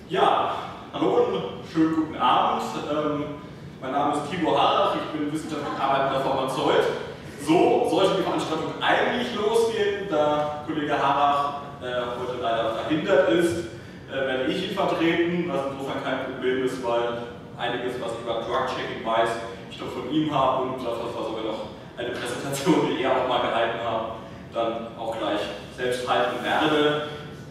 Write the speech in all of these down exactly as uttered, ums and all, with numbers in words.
Ja, hallo und schönen guten Abend. Ähm, mein Name ist Tibor Harrach, ich bin wissenschaftlich arbeitender Pharmazeut. So sollte die Veranstaltung eigentlich losgehen, da Kollege Harrach äh, heute leider verhindert ist, äh, werde ich ihn vertreten, was insofern kein Problem ist, weil einiges, was ich über Drug-Checking weiß, ich doch von ihm habe und das war sogar noch eine Präsentation, die er auch mal gehalten hat, dann auch gleich selbst halten werde.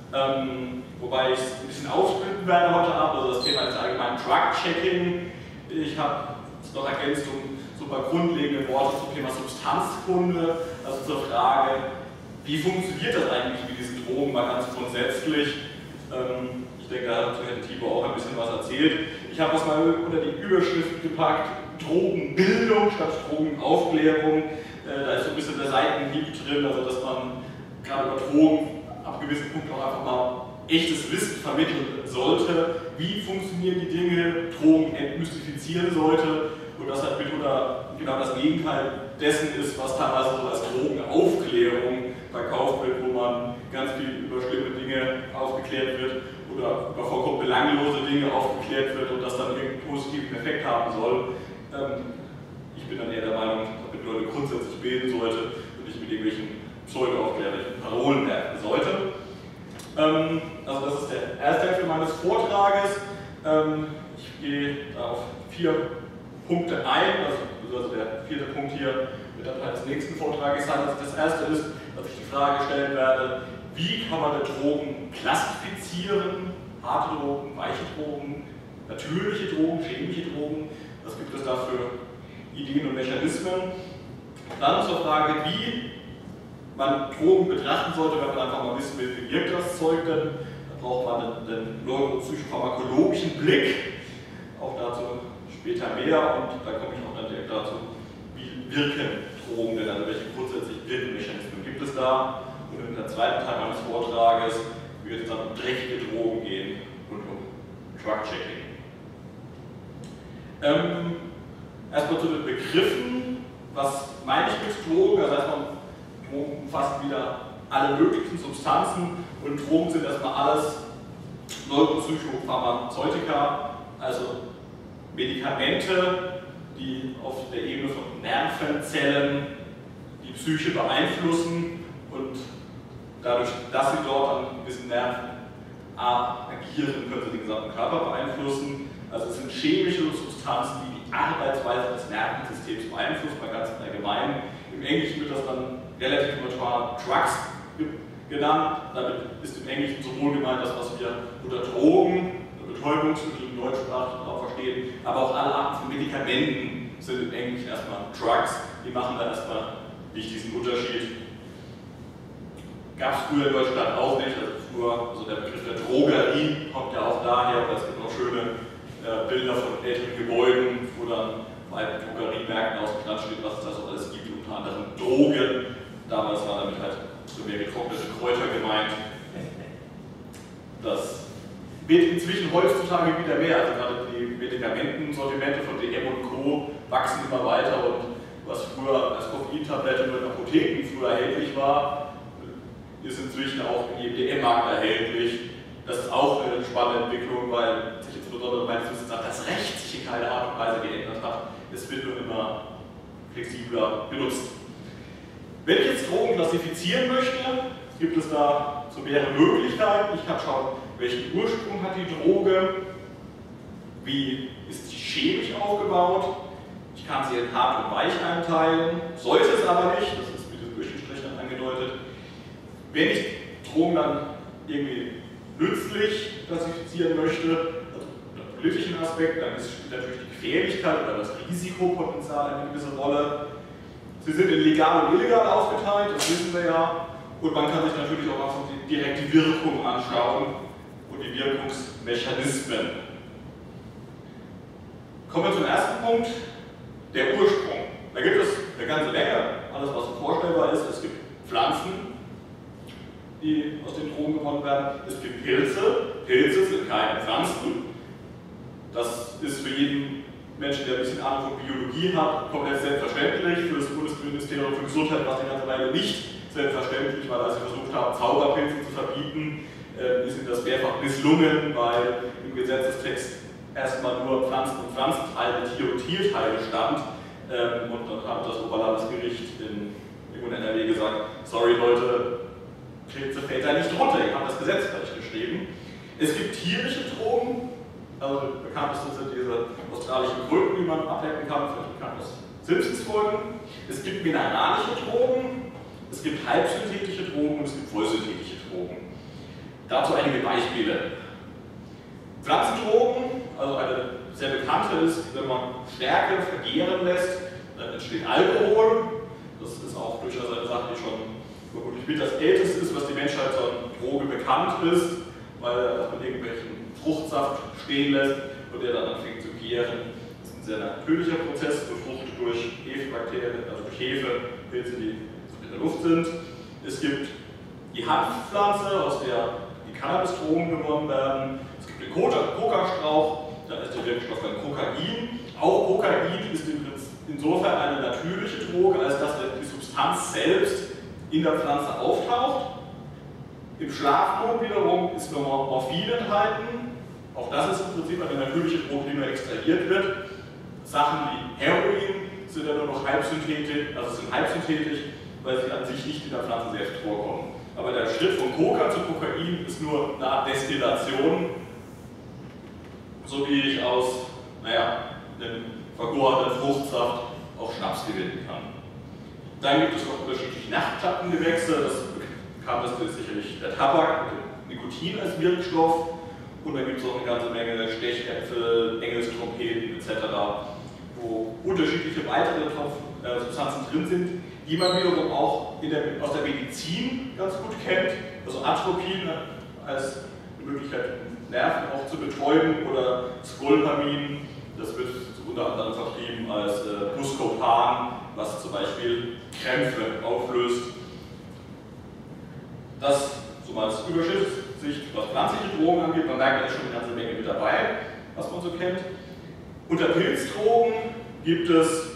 Ähm, wobei ich es ein bisschen aufsplitten werde heute Abend, also das Thema ist allgemein Drug-Checking. Ich habe es noch ergänzt um so ein paar grundlegende Worte zum Thema Substanzkunde, also zur Frage, wie funktioniert das eigentlich mit diesen Drogen mal ganz grundsätzlich. Ähm, ich denke, da hat Herr Tibor auch ein bisschen was erzählt. Ich habe das mal unter die Überschrift gepackt, Drogenbildung statt Drogenaufklärung. Äh, da ist so ein bisschen der Seitenhieb drin, also dass man gerade über Drogen ab gewissen Punkten auch einfach mal echtes Wissen vermitteln sollte, wie funktionieren die Dinge, Drogen entmystifizieren sollte und das halt mitunter genau das Gegenteil dessen ist, was teilweise so als Drogenaufklärung verkauft wird, wo man ganz viel über schlimme Dinge aufgeklärt wird oder über vollkommen belanglose Dinge aufgeklärt wird und das dann irgendeinen positiven Effekt haben soll. Ähm, ich bin dann eher der Meinung, dass man Leute grundsätzlich bilden sollte und nicht mit irgendwelchen pseudo-aufklärlichen Parolen werfen sollte. Ähm, also das ist der erste Hälfte meines Vortrages. Ähm, ich gehe da auf vier Punkte ein, also, also der vierte Punkt hier wird dann Teil des nächsten Vortrages sein. Also das erste ist, dass ich die Frage stellen werde, wie kann man Drogen klassifizieren, harte Drogen, weiche Drogen, natürliche Drogen, chemische Drogen, was gibt es da für Ideen und Mechanismen. Dann zur Frage, wie man Drogen betrachten sollte, wenn man einfach mal wissen will, wie wirkt das Zeug denn. Da braucht man den, den neuropsychopharmakologischen Blick, auch dazu später mehr und da komme ich auch dann direkt dazu, wie wirken Drogen denn, also welche grundsätzlich Wirkmechanismen gibt es da. Und in der zweiten Teil meines Vortrages wird es dann um dreckige Drogen gehen und um Drug-Checking. Ähm, erstmal zu den Begriffen, was meine ich mit Drogen, also erstmal Drogen umfassen wieder alle möglichen Substanzen und Drogen sind erstmal alles Neuropsychopharmazeutika, also Medikamente, die auf der Ebene von Nervenzellen die Psyche beeinflussen und dadurch, dass sie dort an gewissen Nerven agieren, können sie den gesamten Körper beeinflussen. Also es sind chemische Substanzen, die die Arbeitsweise des Nervensystems beeinflussen, mal ganz allgemein. Im Englischen wird das dann relativ neutral Drugs genannt. Damit ist im Englischen sowohl gemeint, das, was wir unter Drogen, Betäubungsmittel im Deutschsprachigen auch verstehen, aber auch alle Arten von Medikamenten sind im Englischen erstmal Drugs. Die machen da erstmal nicht diesen Unterschied. Gab es früher in Deutschland auch nicht. Also früher, also der Begriff der Drogerie kommt ja auch daher, und es gibt auch schöne äh, Bilder von älteren Gebäuden, wo dann vor allem Drogeriemärkten ausgestattet steht, was es da so alles gibt, unter anderem Drogen. Damals war damit halt so mehr getrocknete Kräuter gemeint. Das wird inzwischen heutzutage wieder mehr, also gerade die Medikamentensortimente von D M und Co. wachsen immer weiter und was früher als Koffeintablette nur in Apotheken früher erhältlich war, ist inzwischen auch im D M-Markt erhältlich. Das ist auch eine spannende Entwicklung, weil sich insbesondere meines Wissens nach das Recht sich in keiner Art und Weise geändert hat. Es wird nur immer flexibler benutzt. Wenn ich jetzt Drogen klassifizieren möchte, gibt es da so mehrere Möglichkeiten. Ich kann schauen, welchen Ursprung hat die Droge, wie ist sie chemisch aufgebaut. Ich kann sie in hart und weich einteilen, sollte es aber nicht, das ist mit diesem Durchstrich dann angedeutet. Wenn ich Drogen dann irgendwie nützlich klassifizieren möchte, also unter politischen Aspekt, dann spielt natürlich die Gefährlichkeit oder das Risikopotenzial eine gewisse Rolle. Sie sind in legal und illegal aufgeteilt, das wissen wir ja, und man kann sich natürlich auch einfach direkt die Wirkung anschauen und die Wirkungsmechanismen. Kommen wir zum ersten Punkt, der Ursprung. Da gibt es eine ganze Menge, alles was so vorstellbar ist. Es gibt Pflanzen, die aus den Drogen gewonnen werden. Es gibt Pilze. Pilze sind keine Pflanzen. Das ist für jeden Menschen, der ein bisschen Ahnung von Biologie hat, komplett selbstverständlich. Für das Bundesministerium für Gesundheit war es eine ganze Weile nicht selbstverständlich, weil als sie versucht haben, Zauberpilze zu verbieten, äh, ist ihm das mehrfach misslungen, weil im Gesetzestext erstmal nur Pflanzen- und Pflanzenteile, Tier- und Tierteile stand. Ähm, und dann hat das Oberlandesgericht in, in N R W gesagt, sorry Leute, Pilze fällt da nicht drunter, ihr habt das Gesetz falsch geschrieben. Es gibt tierische Drogen, also bekannteste sind diese australischen Kröten, die man ablecken kann, vielleicht bekannt aus Simpsons-Folgen. Es gibt mineralische Drogen, es gibt halbsynthetische Drogen und es gibt vollsynthetische Drogen. Dazu einige Beispiele. Pflanzendrogen, also eine sehr bekannte ist, wenn man Stärke vergären lässt, dann entsteht Alkohol. Das ist auch durchaus eine Sache, die schon vermutlich mit das Älteste ist, was die Menschheit an Droge bekannt ist, weil er mit irgendwelchen Fruchtsaft stehen lässt und der dann anfängt zu gären. Das ist ein sehr natürlicher Prozess, befruchtet durch Hefebakterien, also durch Hefepilze, die in der Luft sind. Es gibt die Hanfpflanze, aus der die Cannabis-Drogen gewonnen werden. Es gibt den Coca-Strauch, da ist der Wirkstoff ein Kokain. Auch Kokain ist insofern eine natürliche Droge, als dass die Substanz selbst in der Pflanze auftaucht. Im Schlafton wiederum ist nur Morphin enthalten. Auch das ist im Prinzip eine natürliche Droge, die nur extrahiert wird. Sachen wie Heroin sind ja nur noch halbsynthetisch, also sind halbsynthetisch, weil sie an sich nicht in der Pflanze selbst vorkommen. Aber der Schritt von Coca zu Kokain ist nur eine Art Destillation, so wie ich aus, naja, einem vergorenen Fruchtsaft auch Schnaps gewinnen kann. Dann gibt es noch unterschiedliche Nachtschattengewächse, das bekannteste ist sicherlich der Tabak mit Nikotin als Wirkstoff. Und dann gibt es auch eine ganze Menge Stechäpfel, Engelstrompeten et cetera, wo unterschiedliche weitere Substanzen drin sind, die man wiederum auch in der, aus der Medizin ganz gut kennt. Also Atropin als eine Möglichkeit, Nerven auch zu betäuben, oder Scolpamin, das wird unter anderem vertrieben als äh, Buscopan, was zum Beispiel Krämpfe auflöst. Das so mal als Übersicht, was pflanzliche Drogen angeht. Man merkt, da ist schon eine ganze Menge mit dabei, was man so kennt. Unter Pilzdrogen gibt es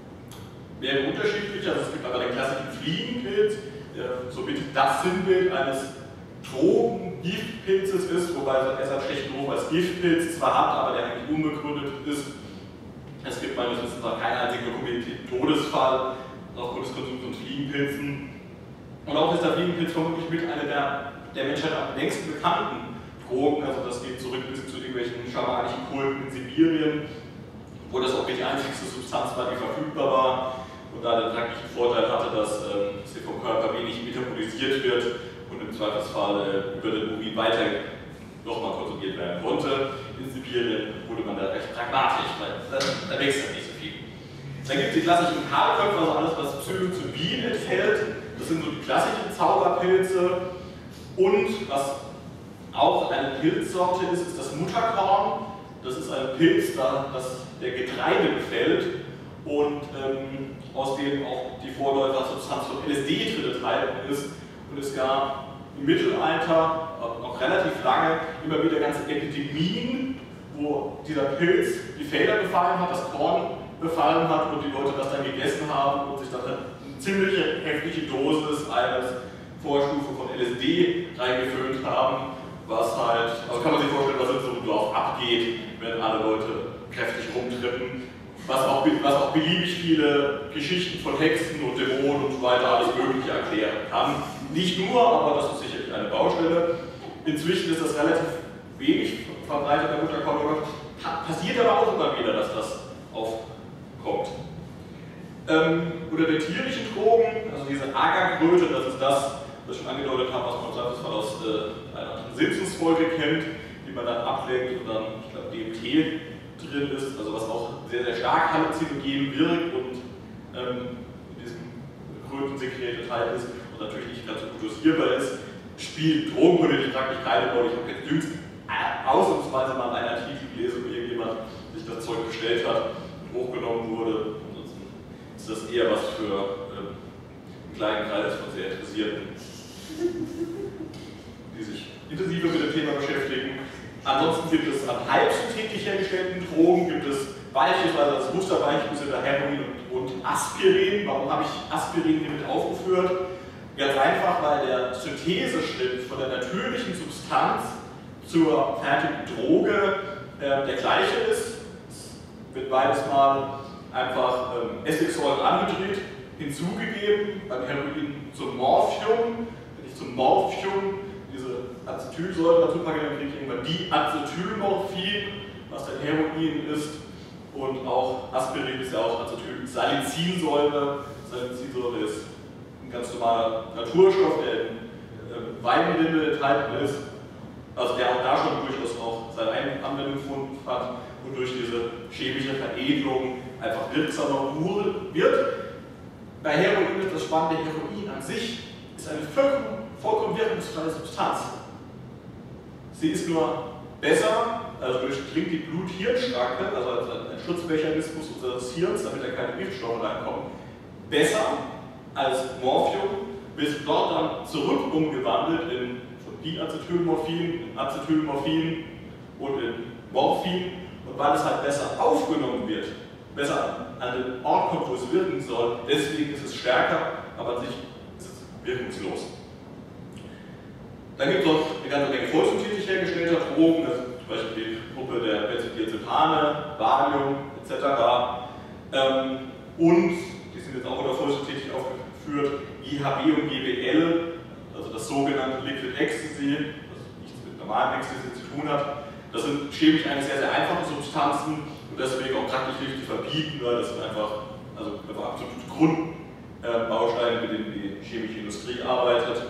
mehrere unterschiedliche, also es gibt aber den klassischen Fliegenpilz, der somit das Sinnbild eines Drogen-Giftpilzes ist, wobei er seinen schlechten Ruf als Giftpilz zwar hat, aber der eigentlich unbegründet ist. Es gibt meines Wissens nach keinen einzigen dokumentierten Todesfall aufgrund des Konsums von Fliegenpilzen. Und auch ist der Fliegenpilz vermutlich mit einer der, der Menschheit am längsten bekannten Drogen, also das geht zurück bis zu irgendwelchen schamanischen Kulten in Sibirien, wo das auch die einzigste Substanz war, die verfügbar war und da den praktischen Vorteil hatte, dass ähm, sie vom Körper wenig metabolisiert wird und im Zweifelsfall äh, über den Urin weiter nochmal konsumiert werden konnte. In Sibirien wurde man da recht pragmatisch, weil da, da wächst ja nicht so viel. Dann gibt es die klassischen Kahlköpfe, also alles, was Psilocybin enthält. Das sind so die klassischen Zauberpilze. Und was auch eine Pilzsorte ist, ist das Mutterkorn. Das ist ein Pilz, das der Getreide befällt und ähm, aus dem auch die Vorläufersubstanz von L S D drin enthalten ist. Und es gab im Mittelalter, noch relativ lange, immer wieder ganze Epidemien, wo dieser Pilz die Felder befallen hat, das Korn befallen hat und die Leute das dann gegessen haben und sich dann eine ziemliche heftige Dosis als Vorstufe von L S D reingefüllt haben, was halt, also kann man sich vorstellen, was in so einem Dorf abgeht, wenn alle Leute kräftig rumtrippen, was auch, was auch beliebig viele Geschichten von Hexen und Dämonen und so weiter alles Mögliche erklären kann. Nicht nur, aber das ist sicherlich eine Baustelle. Inzwischen ist das relativ wenig verbreitet, der Mutterkorn. Passiert aber auch immer wieder, dass das aufkommt. Ähm, unter den tierischen Drogen, also diese Agarkröte, das ist das, was ich schon angedeutet habe, was man im Zweifelsfall aus äh, einer anderen Simpsons-Folge kennt, die man dann ablenkt und dann, ich glaube, D M T drin ist, also was auch sehr, sehr stark halluzinogen wirkt und ähm, in diesem Krötensekret enthalten ist und natürlich nicht ganz so gut dosierbar ist, spielt drogenpolitisch praktisch keine Rolle. Ich habe jetzt jüngst ausnahmsweise mal einen Artikel gelesen, wo irgendjemand sich das Zeug bestellt hat und hochgenommen wurde. Ansonsten ist das eher was für ähm, einen kleinen Kreis von sehr Interessierten, die sich intensiver mit dem Thema beschäftigen. Ansonsten gibt es an halbsynthetisch hergestellten Drogen, gibt es beispielsweise als Musterbeispiel sind da Heroin und, und Aspirin. Warum habe ich Aspirin hier mit aufgeführt? Ganz einfach, weil der Syntheseschritt von der natürlichen Substanz zur fertigen Droge äh, der gleiche ist. Es wird beides mal einfach ähm, Essigsäure angedreht, hinzugegeben, beim Heroin zum Morphium. Wenn ich zum Morphium diese Acetylsäure dazu packe, dann kriege ich irgendwann die Acetylmorphin, was dann Heroin ist. Und auch Aspirin ist ja auch Acetylsalicinsäure. Salicinsäure ist ein ganz normaler Naturstoff, der in äh, Weinrinde enthalten ist. Also der auch da schon durchaus auch seine Anwendung gefunden hat und durch diese chemische Veredelung einfach wirksamer wird. Bei Heroin ist das Spannende, Heroin an sich ist eine vollkommen, vollkommen wirkungsfreie Substanz. Sie ist nur besser, also durchdringt die Blut-Hirn-Schranke, also als ein Schutzmechanismus unseres Hirns, damit da keine Giftstoffe reinkommen, besser als Morphium, wird dort dann zurück umgewandelt in Diacetylmorphin, in Acetylmorphin und in Morphin. Und weil es halt besser aufgenommen wird, besser an den Ort kommt, wo es wirken soll, deswegen ist es stärker, aber an sich ist es wirkungslos. Dann gibt es noch eine ganze Menge vollsynthetisch hergestellter Drogen, das ist zum Beispiel die Gruppe der Benzodiazepine, Valium et cetera. Ähm, und die sind jetzt auch unter vollsynthetisch aufgeführt, I H B und G B L, also das sogenannte Liquid Ecstasy, das nichts mit normalem Ecstasy zu tun hat. Das sind chemisch eigentlich sehr, sehr einfache Substanzen und deswegen auch praktisch nicht zu verbieten, weil das sind einfach, also einfach absolute Grundbausteine, mit denen die chemische Industrie arbeitet.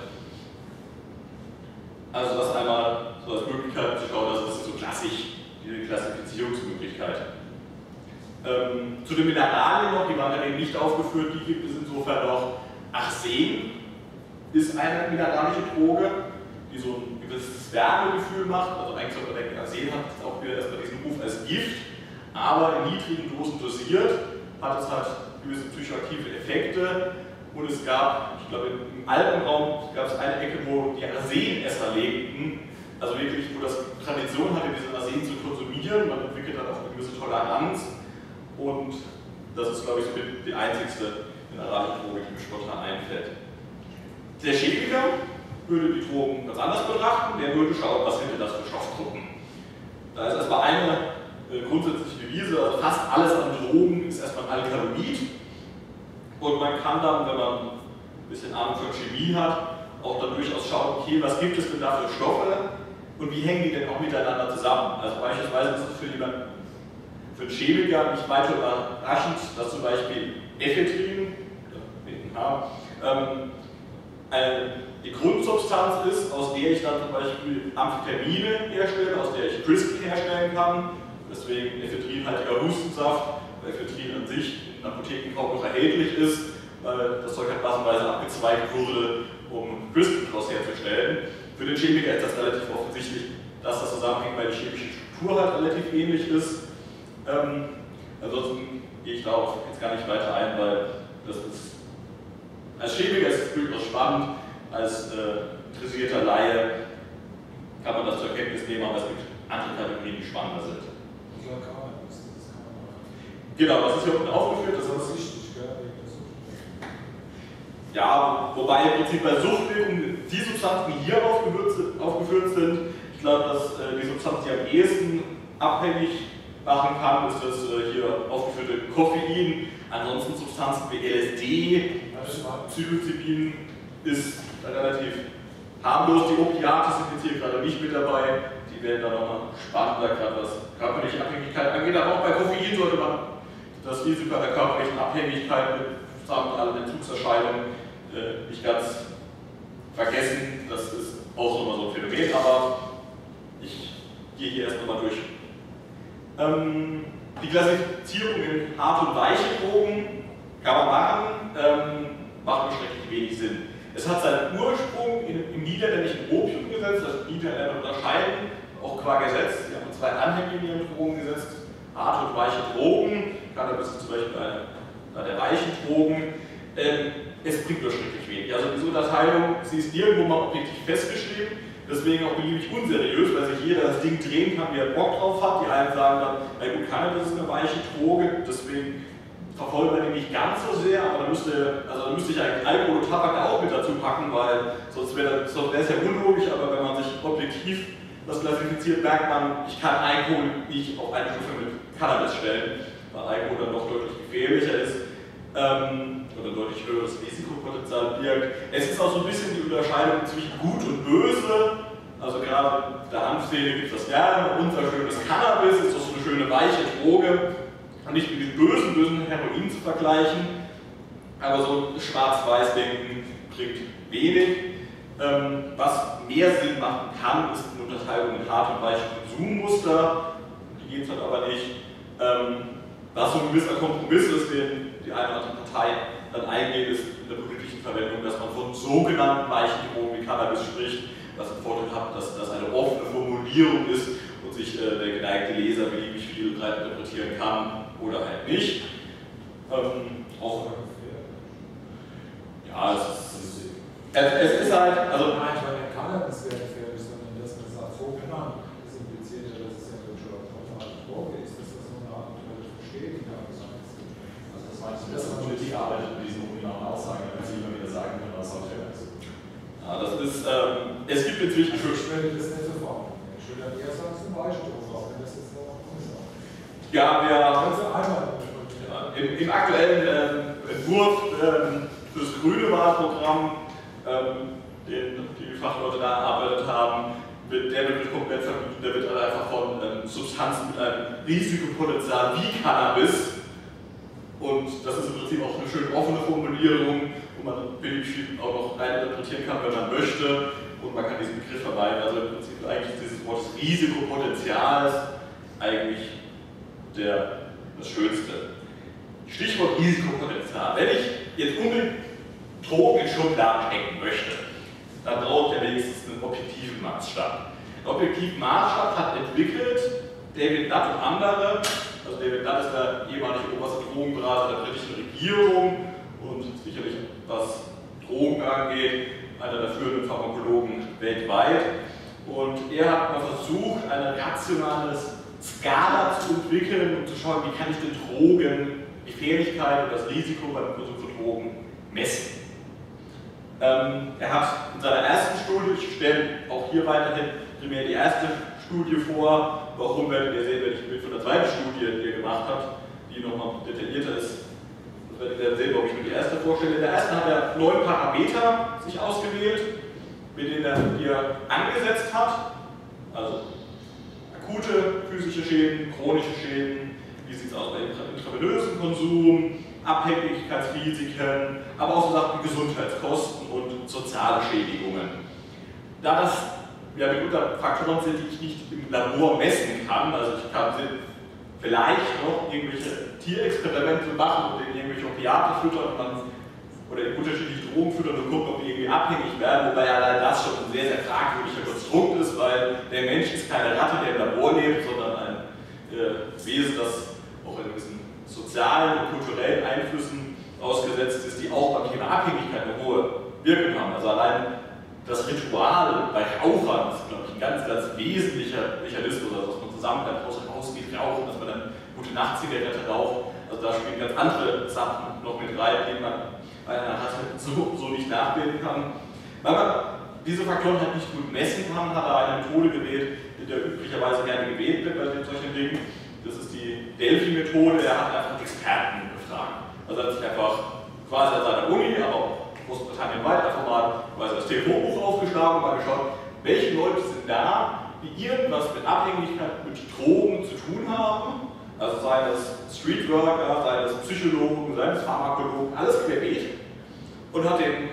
Also das einmal so als Möglichkeit zu schauen, das ist so klassisch die Klassifizierungsmöglichkeit. Ähm, zu den Mineralien noch, die waren dann eben nicht aufgeführt, die gibt es insofern noch. Arsen ist eine mineralische Droge, die so ein gewisses Wärmegefühl macht, also eigentlich sollte man denken, Arsen hat auch wieder erstmal diesen Ruf als Gift, aber in niedrigen Dosen dosiert hat es halt gewisse psychoaktive Effekte. Und es gab, ich glaube im Alpenraum gab es eine Ecke, wo die Arsenesser lebten, also wirklich, wo das Tradition hatte, diesen Arsen zu konsumieren, man entwickelt dann auch eine gewisse Toleranz und das ist, glaube ich, so die einzigste mineralische Droge, die mir spontan einfällt. Der Chemiker würde die Drogen ganz anders betrachten, der würde schauen, was sind denn das für Stoffgruppen. Da ist erstmal eine äh, grundsätzliche Devise, also fast alles an Drogen ist erstmal ein Alkaloid. Und man kann dann, wenn man ein bisschen Ahnung von Chemie hat, auch dann durchaus schauen, okay, was gibt es denn da für Stoffe und wie hängen die denn auch miteinander zusammen. Also beispielsweise ist es für jemanden, für einen Chemiker nicht weiter überraschend, dass zum Beispiel Ephedrin, ähm, eine, die Grundsubstanz ist, aus der ich dann zum Beispiel Amphetamine herstelle, aus der ich Crystal herstellen kann. Deswegen ephedrinhaltiger Hustensaft, weil Ephedrin an sich in Apotheken kaum noch erhältlich ist, weil das Zeug halt massenweise abgezweigt wurde, um Crystal daraus herzustellen. Für den Chemiker ist das relativ offensichtlich, dass das zusammenhängt, weil die chemische Struktur halt relativ ähnlich ist. Ähm, ansonsten gehe ich darauf jetzt gar nicht weiter ein, weil das ist, als Chemiker ist es durchaus spannend, als äh, interessierter Laie kann man das zur Kenntnis nehmen, aber es gibt andere Kategorien, die spannender sind. Genau, das ist hier unten aufgeführt. Das ist wichtig, gell? Ja, wobei im Prinzip bei Suchtwirkungen die Substanzen, die hier aufgeführt sind, ich glaube, dass äh, die Substanz, die am ehesten abhängig machen kann, ist das äh, hier aufgeführte Koffein. Ansonsten Substanzen wie L S D, Psilocybin ist relativ harmlos. Die Opiate sind jetzt hier gerade nicht mit dabei. Die werden dann nochmal spannender, gerade was körperliche Abhängigkeit angeht. Aber auch bei Koffein sollte man das Risiko der körperlichen Abhängigkeit samt allen Entzugserscheinungen äh, nicht ganz vergessen. Das ist auch nochmal so ein Phänomen, aber ich gehe hier erst nochmal durch. Ähm, die Klassifizierung in harte und weiche Drogen kann man machen, ähm, macht nur schrecklich wenig Sinn. Es hat seinen Ursprung in, im niederländischen Opiumgesetz, das Niederländer unterscheiden, auch qua Gesetz. Sie haben zwei Anhänge in ihrem Drogengesetz, harte und weiche Drogen, Cannabis ist zum Beispiel eine, eine der weichen Drogen. Ähm, es bringt nur schrecklich wenig. Also diese Unterteilung, sie ist irgendwo mal objektiv festgeschrieben, deswegen auch beliebig unseriös, weil sich jeder das Ding drehen kann, wie er Bock drauf hat. Die einen sagen dann, na gut, Cannabis ist eine weiche Droge, deswegen verfolgen wir den nicht ganz so sehr, aber da müsste, also da müsste ich eigentlich Alkohol und Tabak auch mit dazu packen, weil sonst wäre es ja unlogisch, aber wenn man sich objektiv das klassifiziert, merkt man, ich kann Alkohol nicht auf eine Stufe mit Cannabis stellen, weil Alkohol dann doch deutlich gefährlicher ist ähm, oder deutlich höheres Risikopotenzial birgt. Es ist auch so ein bisschen die Unterscheidung zwischen Gut und Böse. Also gerade in der Hanfszene gibt es das gerne. Unser schönes Cannabis ist doch so eine schöne weiche Droge. Und nicht mit dem bösen, bösen Heroin zu vergleichen. Aber so ein Schwarz-Weiß-Denken bringt wenig. Ähm, was mehr Sinn machen kann, ist eine Unterteilung in hart und weiche Konsummuster. Die geht es halt aber nicht. Ähm, was so ein gewisser Kompromiss ist, den die eine oder andere Partei dann eingeht, ist in der politischen Verwendung, dass man von sogenannten weichen Drogen wie Cannabis spricht, was den Vorteil hat, dass das eine offene Formulierung ist und sich äh, der geneigte Leser beliebig viel rein interpretieren kann oder halt nicht. Ähm, auch, ja, es ist, es, es ist halt, also nein, ich meine, der Cannabis wäre gefährlich, sondern dass man sagt, so genannt, das impliziert ja, dass es ja schon eine Droge ist, dass das so eine Art Bestätigung ist. Also das meinst du, dass die Politik arbeitet mit diesen ungenauen Aussagen, damit sie immer wieder sagen können, was auch fair ist. Ja, das ist, ähm, es gibt inzwischen schon. Ich würde das nicht so fahren. Ich würde dann eher sagen, zum Beispiel, wenn das jetzt noch ist. Ja, wir. Ja, im, Im aktuellen ähm, Entwurf ähm, für das grüne Wahlprogramm, ähm, den die Fachleute da erarbeitet haben, wird der Begriff komplett verbieten. Der wird einfach von ähm, Substanzen mit einem Risikopotenzial wie Cannabis. Und das ist im Prinzip auch eine schön offene Formulierung, wo man beliebig auch noch reininterpretieren kann, wenn man möchte. Und man kann diesen Begriff vermeiden. Also im Prinzip eigentlich dieses Wort des Risikopotenzials eigentlich der, das Schönste. Stichwort Risikopotenzial. Wenn ich jetzt unbedingt Drogen in Schubladen stecken möchte, dann brauche ich ja wenigstens einen objektiven Maßstab. Einen objektiven Maßstab hat entwickelt David Nutt und andere. Also David Nutt ist der ehemalige oberste Drogenberater der britischen Regierung und sicherlich, was Drogen angeht, einer der führenden Pharmakologen weltweit. Und er hat mal versucht, eine rationale Skala zu entwickeln und zu schauen, wie kann ich denn Drogen, Gefährlichkeit und das Risiko beim Konsum von Drogen messen. Ähm, er hat in seiner ersten Studie, ich stelle auch hier weiterhin primär die erste Studie vor, warum werdet ihr sehen, wenn ich mit von der zweiten Studie, die er gemacht hat, die nochmal detaillierter ist, das werdet ihr dann sehen, warum ich mir die erste vorstelle. In der ersten hat er neun Parameter sich ausgewählt, mit denen er, die er angesetzt hat, also akute physische Schäden, chronische Schäden, wie sieht es aus bei intravenösem Konsum, Abhängigkeitsrisiken, aber auch so Sachen wie Gesundheitskosten und soziale Schädigungen. Da das ja mitunter Faktoren sind, die ich nicht im Labor messen kann, also ich kann vielleicht noch irgendwelche Tierexperimente machen und denen irgendwelche Opiate füttern und dann, oder unterschiedliche Drogen füttern und gucken, ob die irgendwie abhängig werden, wobei allein das schon ein sehr, sehr fragwürdiger Konstrukt ist, weil der Mensch ist keine Ratte, der im Labor lebt, sondern ein äh, Wesen, das auch in gewissen sozialen und kulturellen Einflüssen ausgesetzt ist, die auch beim Thema Abhängigkeit eine hohe Wirkung haben. Also allein das Ritual bei Rauchern ist, glaube ich, ein ganz, ganz wesentlicher Mechanismus, also dass man zusammen dann außer Haus geht rauchen, dass man dann gute Nachtzigarette raucht. Also da spielen ganz andere Sachen noch mit rein, die man bei einer Ratte so, so nicht nachbilden kann. Weil man diese Faktoren halt nicht gut messen kann, hat er eine Methode gewählt, die der üblicherweise gerne gewählt wird bei solchen Dingen. Das ist die Delphi-Methode, er hat einfach Experten gefragt. Also er hat sich einfach quasi an seiner Uni, aber auch Großbritannien weit einfach mal quasi das Telefonbuch aufgeschlagen und mal geschaut, welche Leute sind da, die irgendwas mit Abhängigkeit, mit Drogen zu tun haben. Also sei das Streetworker, sei das Psychologen, sei das Pharmakologen, alles querbeet. Und hat den,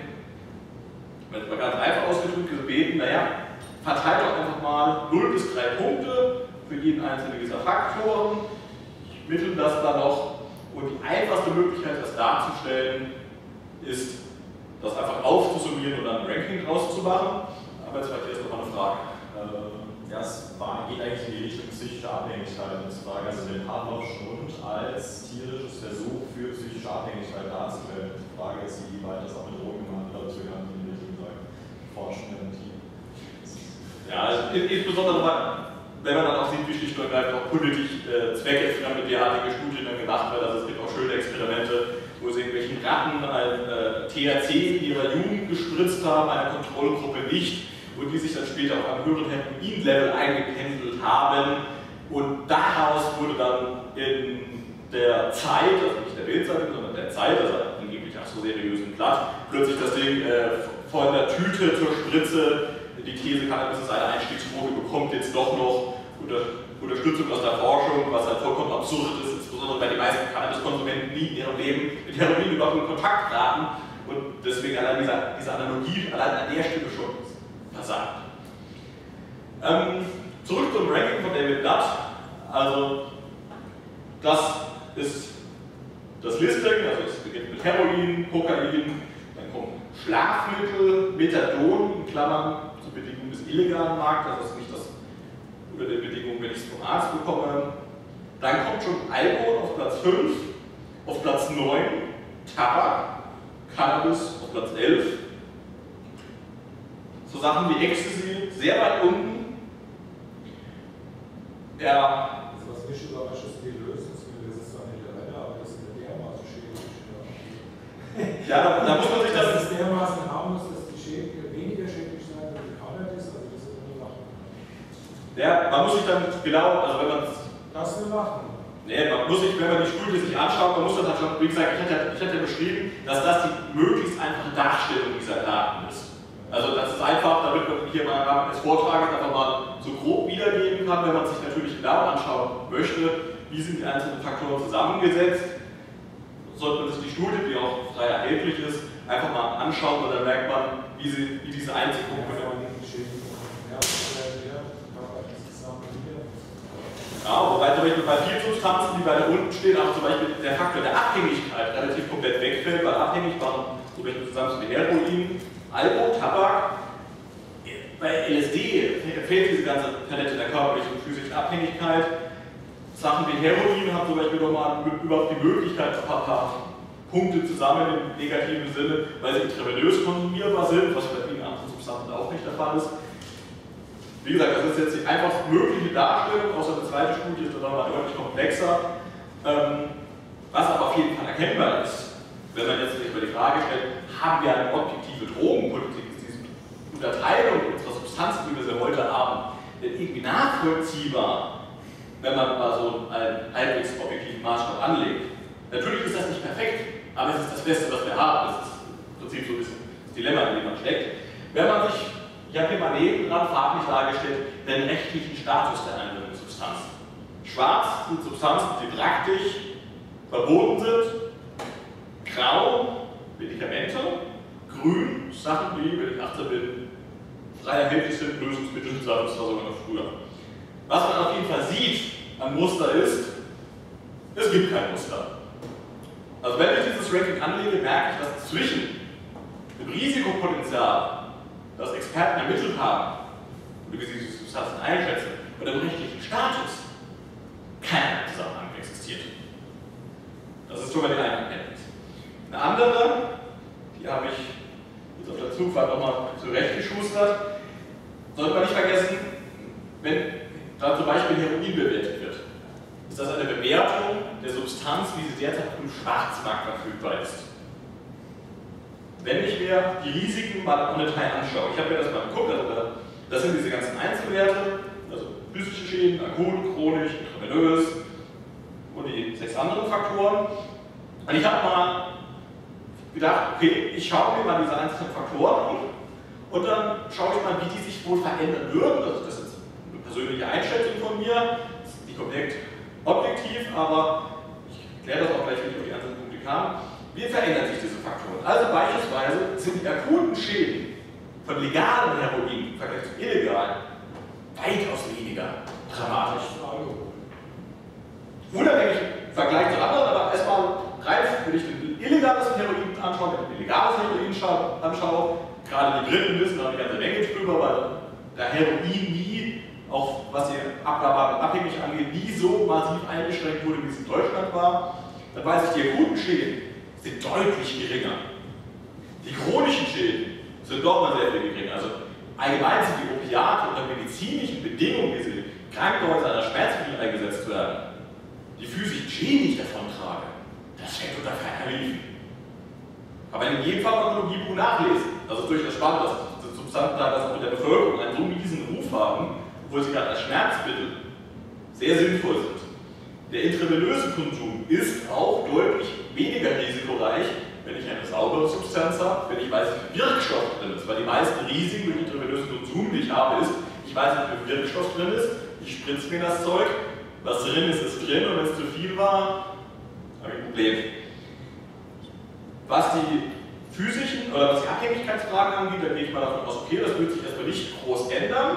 wenn es mal ganz einfach ausgedrückt, gebeten, naja, verteilt doch einfach mal null bis drei Punkte für jeden einzelnen dieser Faktoren. Ich mittel das dann noch und die einfachste Möglichkeit, das darzustellen, ist, das einfach aufzusummieren und dann ein Ranking draus zu machen. Aber jetzt vielleicht erst noch mal eine Frage. Äh, ja, es war, geht eigentlich in die Richtung psychische Abhängigkeit und Frage, also den Pavlovschen Hund als tierisches Versuch für psychische Abhängigkeit darzustellen. Die Frage ist, wie weit das auch mit Drogen gemacht wird, aber wir können in die Richtung sagen, forschen im Team. Ja, also insbesondere bei, wenn man dann auch sieht, wie schlicht und ergreifend auch politisch äh, zweckentfremde derartige Studien dann gemacht werden. Also es gibt auch schöne Experimente, wo sie irgendwelchen Ratten ein äh, T H C in ihrer Jugend gespritzt haben, einer Kontrollgruppe nicht, und die sich dann später auf einem höheren Heroin-Level eingependelt haben. Und daraus wurde dann in der Zeit, also nicht der Bildzeitung, sondern der Zeit, also angeblich auch so seriösen Blatt, plötzlich das Ding äh, von der Tüte zur Spritze, die These, Cannabis ist eine Einstiegsdroge, bekommt jetzt doch noch unter, Unterstützung aus der Forschung, was halt vollkommen absurd ist, insbesondere weil die meisten Cannabiskonsumenten nie in ihrem Leben mit Heroin überhaupt in Kontakt traten und deswegen allein diese, diese Analogie allein an der Stelle schon versagt. Ähm, zurück zum Ranking von David Nutt. Also, das ist das Listing, also es beginnt mit Heroin, Kokain, dann kommen Schlafmittel, Methadon, in Klammern, zur Bedingung des illegalen Marktes, das ist nicht das unter den Bedingungen, wenn ich es vom Arzt bekomme. Dann kommt schon Alkohol auf Platz fünf, auf Platz neun Tabak, Cannabis auf Platz elf. So Sachen wie Ecstasy sehr weit unten. Ja. Also was mich überrascht ist, die Lösung, das ist zwar nicht der Renner, aber das ist dermaßen schädlich. Ja, da, da muss man sich das. Das ist dermaßen harmlos, dass die Schäden weniger schädlich sein als die Cannabis, also das ist eine Sache. Ja, man muss sich dann genau, also wenn man es. Das will machen. Nee, man muss sich, wenn man die Studie sich anschaut, man muss das halt schon, wie gesagt, ich hatte, ich hatte beschrieben, dass das die möglichst einfache Darstellung dieser Daten ist. Also das ist einfach, damit man hier mal im Rahmen des Vortrages einfach mal so grob wiedergeben kann, wenn man sich natürlich genau anschauen möchte, wie sind die einzelnen Faktoren zusammengesetzt, sollte man sich die Studie, die auch frei erhältlich ist, einfach mal anschauen und dann merkt man, wie, sie, wie diese einzelnen Komponenten. Ja, wobei zum Beispiel bei vielen Substanzen, die weiter unten stehen, auch zum Beispiel der Faktor der Abhängigkeit relativ komplett wegfällt, weil abhängig waren zum Beispiel Substanzen wie Heroin, Alkohol, Tabak. Bei L S D fehlt diese ganze Palette der körperlichen und physischen Abhängigkeit. Sachen wie Heroin haben zum Beispiel nochmal überhaupt die Möglichkeit, ein paar, paar Punkte zu sammeln im negativen Sinne, weil sie intravenös konsumierbar sind, was bei vielen anderen Substanzen auch nicht der Fall ist. Wie gesagt, das ist jetzt die einfachst mögliche Darstellung, außer die zweite Studie ist dann nochmal deutlich komplexer. Ähm, was aber auf jeden Fall erkennbar ist, wenn man jetzt sich mal die Frage stellt, haben wir eine objektive Drogenpolitik, ist diese Unterteilung unserer Substanzen, wie wir sie heute haben, denn irgendwie nachvollziehbar, wenn man mal so einen halbwegs objektiven Maßstab anlegt. Natürlich ist das nicht perfekt, aber es ist das Beste, was wir haben. Das ist im Prinzip so ein bisschen das Dilemma, in dem man steckt. Wenn man sich, ich habe hier mal nebendran farblich dargestellt, den rechtlichen Status der einzelnen Substanzen. Schwarz sind Substanzen, die praktisch verboten sind, grau Medikamente, grün Sachen, die, wenn ich achtzehn bin, frei erhältlich sind, Lösungsmittel, das war sogar noch früher. Was man auf jeden Fall sieht am Muster ist, es gibt kein Muster. Also wenn ich dieses Ranking anlege, merke ich, dass zwischen dem Risikopotenzial, das Experten ermittelt haben, und wie sie diese Substanzen einschätzen, und dem rechtlichen Status kein Zusammenhang existiert. Das ist schon mal die eine Erkenntnis. Eine andere, die habe ich jetzt auf der Zugfahrt nochmal zurechtgeschustert, sollte man nicht vergessen, wenn da zum Beispiel Heroin bewertet wird, ist das eine Bewertung der Substanz, wie sie derzeit im Schwarzmarkt verfügbar ist. Wenn ich mir die Risiken mal im Detail anschaue, ich habe mir das mal geguckt, also das sind diese ganzen Einzelwerte, also physische Schäden, akut, chronisch, intravenös und die sechs anderen Faktoren. Und ich habe mal gedacht, okay, ich schaue mir mal diese einzelnen Faktoren an und dann schaue ich mal, wie die sich wohl verändern würden. Also das ist eine persönliche Einschätzung von mir, das ist nicht komplett objektiv, aber ich erkläre das auch gleich, wenn ich auf die einzelnen Punkte kam. Wie verändern sich diese Faktoren? Also beispielsweise sind die akuten Schäden von legalem Heroin im Vergleich zu illegal weitaus weniger dramatisch. Unabhängig im Vergleich zu anderen, aber erstmal rein, wenn ich ein illegales Heroin anschaue, wenn ich ein illegales Heroin anschaue, gerade die Briten wissen da eine ganze Menge drüber, weil der Heroin nie, auch was die Abgabe abhängig angeht, nie so massiv eingeschränkt wurde, wie es in Deutschland war, dann weiß ich, die akuten Schäden sind deutlich geringer. Die chronischen Schäden sind doch mal sehr viel geringer. Also allgemein sind die Opiate unter medizinischen Bedingungen, wie sie Krankenhäuser einer Schmerzmittel eingesetzt werden, die physischen Schäden nicht davontragen, das steckt unter ferner Liefen. Aber in jedem Pharmakologiebuch nachlesen. Also durchaus spannend, dass die Substanzen teilweise auch in der Bevölkerung einen so miesen Ruf haben, obwohl sie gerade als Schmerzmittel sehr sinnvoll sind. Der intravenöse Konsum ist auch deutlich weniger risikoreich, wenn ich eine saubere Substanz habe, wenn ich weiß, wie viel Wirkstoff drin ist. Weil die meisten Risiken durch intravenösen Konsum, die ich habe, ist, ich weiß nicht, wie viel Wirkstoff drin ist, ich spritze mir das Zeug, was drin ist, ist drin und wenn es zu viel war, habe ich ein Problem. Was die physischen oder was die Abhängigkeitsfragen angeht, da gehe ich mal davon aus, okay, das wird sich erstmal nicht groß ändern.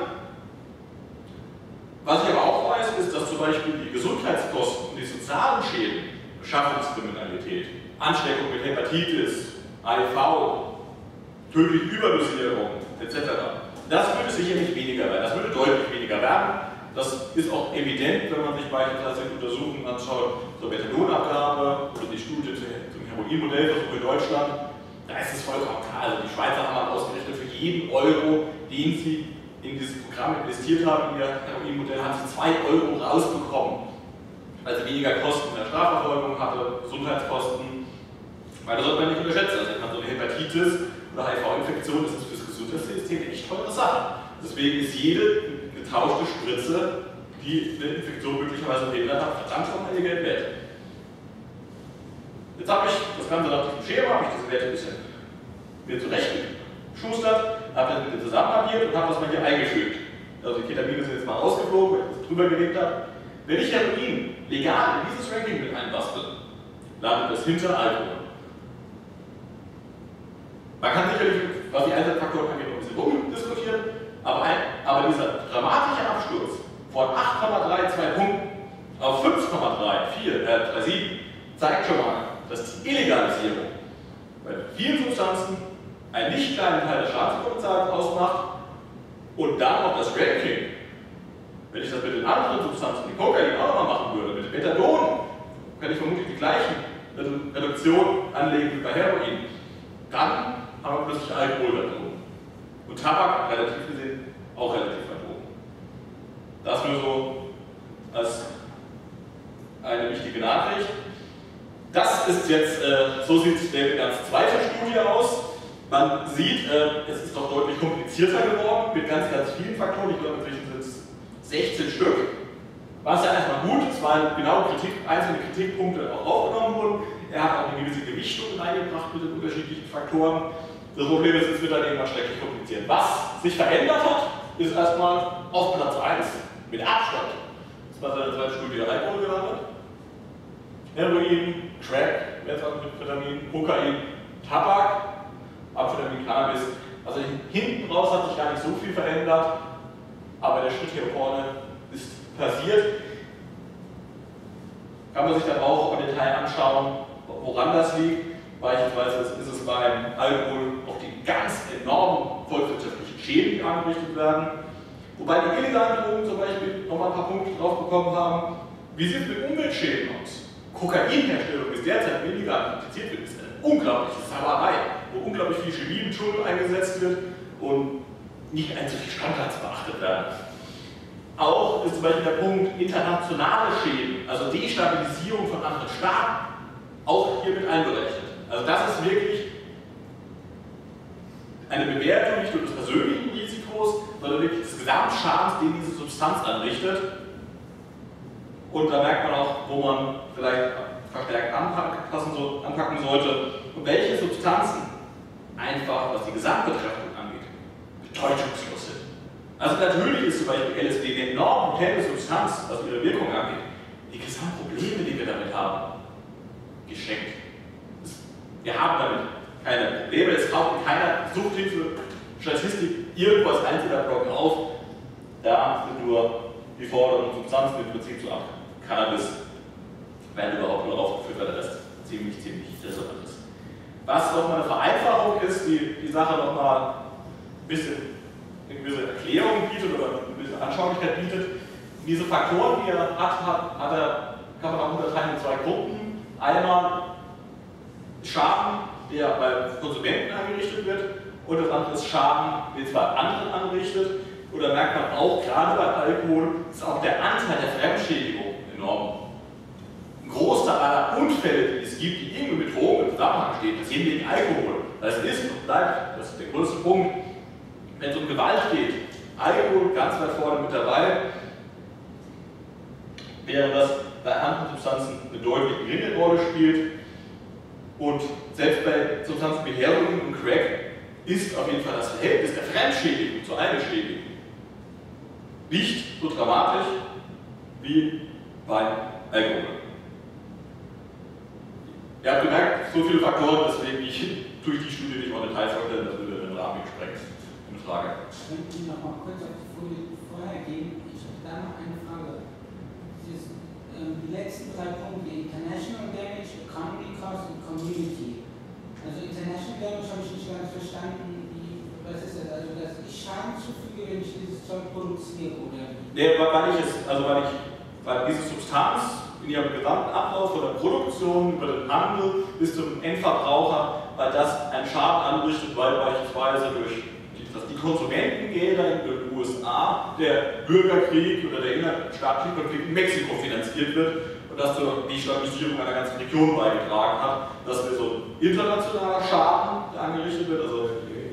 Was ich aber auch weiß, ist, dass zum Beispiel die Gesundheitskosten und die sozialen Schäden, Beschaffungskriminalität, Ansteckung mit Hepatitis, A I V, tödliche Überdosierung et cetera, das würde sicherlich weniger werden, das würde deutlich weniger werden. Das ist auch evident, wenn man sich beispielsweise Untersuchungen anschaut zur Methanolabgabe oder die Studie zum Heroinmodellversuch in Deutschland. Da ist es vollkommen klar. Also die Schweizer haben mal ausgerechnet, für jeden Euro, den sie in dieses Programm investiert haben, in ihr Heroinmodell, haben sie zwei Euro rausbekommen. Weil sie weniger Kosten in der Strafverfolgung hatte, Gesundheitskosten. Weil das sollte man nicht unterschätzen. Also ich meine, so eine Hepatitis oder H I V-Infektion, das ist für das Gesundheitssystem eine echt teure Sache. Deswegen ist jede getauschte Spritze, die eine Infektion möglicherweise verhindert hat, verdammt nochmal ihr Geld wert. Jetzt habe ich das Ganze nach diesem Schema, habe ich diese Werte ein bisschen mir zurechtgeschustert, habe das mit dem zusammenaddiert und habe das mal hier eingefügt. Also die Ketamine sind jetzt mal rausgeflogen, weil ich das drüber gelegt habe. Wenn ich Heroin legal in dieses Ranking mit einbastel, landet es hinter Alkohol. Man kann sicherlich, was die Einsatzfaktoren angeht, noch ein bisschen rumdiskutieren, aber, ein, aber dieser dramatische Absturz von acht Komma zweiunddreißig Punkten auf fünf Komma siebenundvierzig zeigt schon mal, dass die Illegalisierung bei vielen Substanzen einen nicht kleinen Teil des Schadenspotenzials ausmacht und dann auch das Ranking. Wenn ich das mit den anderen Substanzen, wie Kokain, auch nochmal machen würde, mit Methadon, kann ich vermutlich die gleichen Reduktion anlegen wie bei Heroin. Dann haben wir plötzlich Alkohol da oben. Und Tabak, relativ gesehen, auch relativ weit oben. Das nur so als eine wichtige Nachricht. Das ist jetzt, äh, so sieht David Ganns zweite Studie aus. Man sieht, äh, es ist doch deutlich komplizierter geworden mit ganz, ganz vielen Faktoren. Ich glaube, inzwischen sind es sechzehn Stück. Was ja erstmal gut ist, weil genau Kritik, einzelne Kritikpunkte auch aufgenommen wurden. Er hat auch eine gewisse Gewichtung reingebracht mit den unterschiedlichen Faktoren. Das Problem ist, es wird dann irgendwann schrecklich kompliziert. Was sich verändert hat, ist erstmal auf Platz eins mit Abstand. Das war seine zweite Studie der Alkohol gelandet. Heroin, Crack, Methamphetamin, Kokain, Tabak, Amphetamin, Cannabis. Also hinten raus hat sich gar nicht so viel verändert, aber der Schritt hier vorne ist passiert. Kann man sich dann auch im Detail anschauen, woran das liegt. Beispielsweise ist es beim Alkohol auch die ganz enormen volkswirtschaftlichen Schäden, die angerichtet werden. Wobei die illegalen Drogen zum Beispiel nochmal ein paar Punkte drauf bekommen haben. Wie sieht es mit Umweltschäden aus? Kokainherstellung ist derzeit illegal praktiziert wird, ist eine unglaubliche Sauerei, wo unglaublich viel Chemie und Schuld eingesetzt wird und nicht einzig Standards beachtet werden. Auch ist zum Beispiel der Punkt internationale Schäden, also Destabilisierung von anderen Staaten, auch hier mit einberechnet. Also das ist wirklich eine Bewertung nicht nur des persönlichen Risikos, sondern wirklich des Gesamtschadens, den diese Substanz anrichtet. Und da merkt man auch, wo man vielleicht verstärkt anpacken, so, anpacken sollte und welche Substanzen einfach, was die Gesamtbetrachtung angeht, bedeutungslos sind. Also natürlich ist zum Beispiel L S D eine enorm potente Substanz, was ihre Wirkung angeht. Die Gesamtprobleme, die wir damit haben, geschenkt. Wir haben damit keine Probleme, es taucht in keiner Suchthilfe-Statistik irgendwo als einzelner Block auf. Da sind nur die Forderungen Substanzen im Prinzip zu ab. Cannabis werden überhaupt nur aufgeführt, weil der Rest ziemlich, ziemlich irrelevant ist. Was nochmal eine Vereinfachung ist, die die Sache nochmal ein bisschen eine gewisse Erklärung bietet oder eine gewisse Anschaulichkeit bietet. Diese Faktoren, die er hat, hat, hat er, kann man auch unterteilen in zwei Gruppen. Einmal Schaden, der bei Konsumenten angerichtet wird, und das andere ist Schaden, den es bei anderen anrichtet. Und Und da merkt man auch, gerade bei Alkohol ist auch der Anteil der Fremdschädigung enorm. Ein Großteil aller Unfälle, die es gibt, die irgendwie mit Drogen im Zusammenhang stehen, passieren wegen Alkohol. Das ist und bleibt, das ist der größte Punkt, wenn es um Gewalt geht. Alkohol ganz weit vorne mit dabei, während das bei anderen Substanzen eine deutlich geringere Rolle spielt. Und selbst bei Substanzen wie Heroin und Crack ist auf jeden Fall das Verhältnis der Fremdschädigung zur Eigenschädigung nicht so dramatisch wie beim Alkohol. Ihr habt gemerkt, so viele Faktoren, deswegen ich durch die Studie nicht mal Details vorstellen, das würde den Rahmen gesprengt. Eine Frage. Können Sie noch mal kurz auf die Folie vorher gehen? Ich habe da noch eine Frage. Dieses, ähm, die letzten drei Punkte, International Damage, Economy Cost und Community. Also International Damage habe ich nicht ganz verstanden. Wie, was ist das? Also, dass ich Schaden zufüge, wenn ich dieses Zeug produziere, oder? Nee, weil ich es, also weil ich, weil diese Substanz in ihrem gesamten Ablauf von der Produktion über den Handel bis zum Endverbraucher, weil das einen Schaden anrichtet, weil beispielsweise durch die, dass die Konsumentengelder in den U S A der Bürgerkrieg oder der innerstaatliche Konflikt in Mexiko finanziert wird und das zur Destabilisierung einer ganzen Region beigetragen hat. Das wäre so ein internationaler Schaden, der angerichtet wird. Also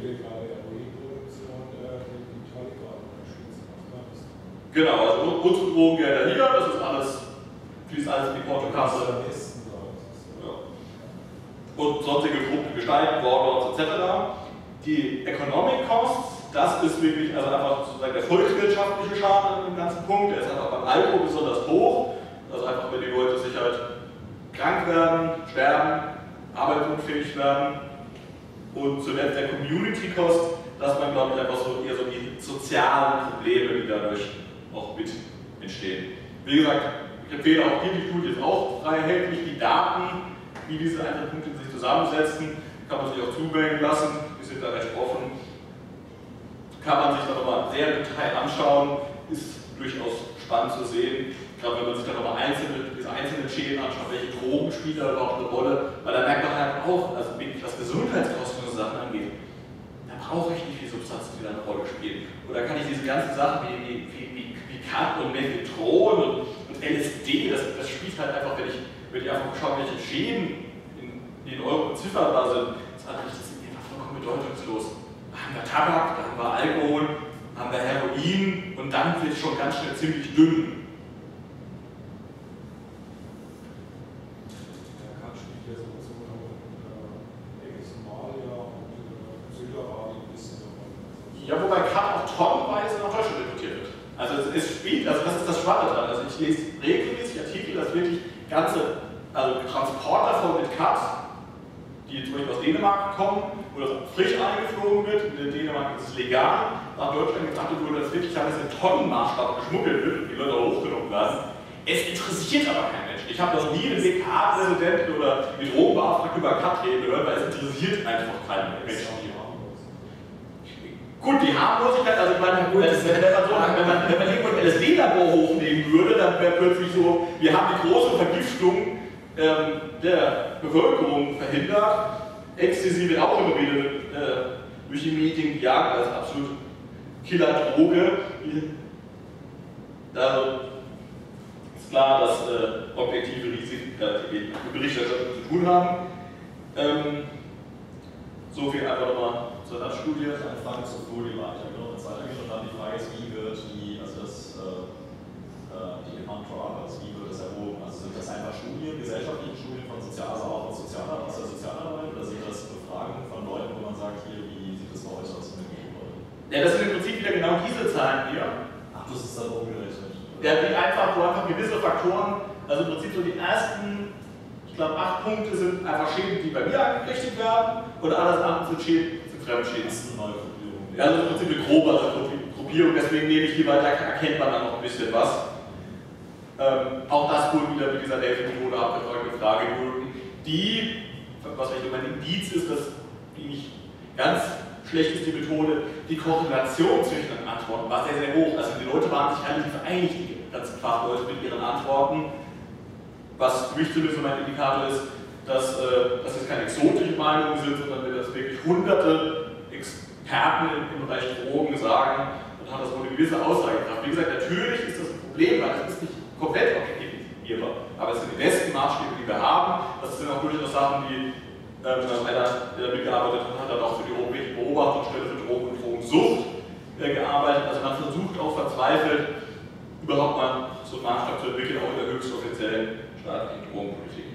genau, also unsere Drogengelder hier, das ist alles, fließt alles in die Portokasse. Ja. Und sonstige korrupte Gestalten, Warlords et cetera. Die Economic Costs, das ist wirklich also einfach sozusagen der volkswirtschaftliche Schaden an dem ganzen Punkt. Der ist einfach beim Alkohol besonders hoch. Also einfach, wenn die Leute sich halt krank werden, sterben, arbeitsunfähig werden. Und zuletzt der Community Cost, dass man, glaube ich, einfach so eher so die sozialen Probleme, die dadurch auch mit entstehen. Wie gesagt, ich empfehle auch hier, die Studie ist auch frei erhältlich, die Daten, wie diese einzelnen Punkte sich zusammensetzen, kann man sich auch zuwählen lassen, wir sind da recht offen. Kann man sich da nochmal sehr im Detail anschauen, ist durchaus spannend zu sehen, gerade wenn man sich da nochmal einzelne, diese einzelnen Schäden anschaut, welche Drogen spielen da überhaupt eine Rolle, weil da merkt man halt auch, also wirklich was Gesundheitskosten und Sachen angeht, da brauche ich nicht die Substanzen, die da eine Rolle spielen. Oder kann ich diese ganzen Sachen wie, wie, wie Kat und Methadron und, und L S D, das, das spielt halt einfach, wenn ich, wenn ich einfach schaue, welche Schäden in, in Euro bezifferbar sind, das ist einfach vollkommen bedeutungslos. Da haben wir Tabak, da haben wir Alkohol, da haben wir Heroin und dann wird es schon ganz schnell ziemlich dünn. Der Kat spielt ja so Somalia und Süderarabien ein bisschen davon. Ja, wobei Kat auch tonnenweise nach Deutschland importiert wird. Also es spielt, also das ist das Spannende dran. Also ich lese regelmäßig Artikel, dass wirklich ganze also Transporter von mit Kat, die zum Beispiel aus Dänemark kommen, wo das frisch eingeflogen wird, in Dänemark ist es legal, nach Deutschland gebracht wurde, dass wirklich teilweise in Tonnenmaßstab geschmuggelt wird und die Leute hochgenommen werden. Es interessiert aber kein Mensch. Ich habe noch nie einen W K-Präsidenten oder einen Drogenbeauftragten über Kat reden gehört, weil es interessiert einfach keinen Menschen. Gut, die Harmlosigkeit, also ich meine, gut, das, wenn, man so, wenn, man, wenn man irgendwo ein L S D-Labor hochnehmen würde, dann wäre plötzlich so, wir haben die große Vergiftung ähm, der Bevölkerung verhindert. Ecstasy wird auch immer wieder äh, durch die Medien gejagt als absolut Killer-Droge. Da ist klar, dass äh, objektive Risiken mit Berichterstattung zu tun haben. Ähm, so viel einfach nochmal zur Studie. Eine Frage zur Folie weiter, genau, eine Zeit lang. Und dann die Frage ist, wie wird die, also das, äh, die Amount for Others, wie wird das erhoben? Also sind das einfach Studien, gesellschaftliche Studien von Sozial, also auch von Sozialarbeit, aus der Sozialarbeit, oder sind das Befragungen von Leuten, wo man sagt, hier, wie sieht das bei euch aus mit den Leuten? Ja, das sind im Prinzip wieder genau diese Zahlen hier. Ach, das ist dann umgerechnet. Ja, die einfach, wo einfach gewisse Faktoren, also im Prinzip so die ersten, ich glaube, acht Punkte sind einfach Schäden, die bei mir angerichtet werden, und alles andere sind Schäden, sind Fremdschäden. Das ist eine neue Gruppierung. Ja, also im Prinzip eine grobe also Gruppierung, deswegen nehme ich die, weil da erkennt man dann noch ein bisschen was. Ähm, auch das wurde wieder mit dieser Delphi-Methode abgefragte Frage wurden, die, was vielleicht immer ein Indiz ist, dass die nicht ganz schlecht ist, die Methode, die Korrelation zwischen den Antworten war sehr, sehr hoch. Also die Leute waren sich relativ einig, die ganzen Fachleute mit ihren Antworten. Was für mich zumindest mein Indikator ist, dass, äh, dass es keine exotische Meinungen sind, sondern dass wirklich hunderte Experten im, im Bereich Drogen sagen, dann hat das wohl eine gewisse Aussagekraft. Wie gesagt, natürlich ist das ein Problem, weil es ist nicht komplett objektivierbar, aber es sind die besten Maßstäbe, die wir haben. Das sind auch durchaus Sachen, die ähm, einer, der mitgearbeitet hat, hat dann auch für die Europäische Beobachtungsstelle für Drogen und Drogensucht äh, gearbeitet. Also man versucht auch verzweifelt, überhaupt mal so einen Maßstab zu entwickeln, auch in der höchst offiziellen staatlichen Drogenpolitik.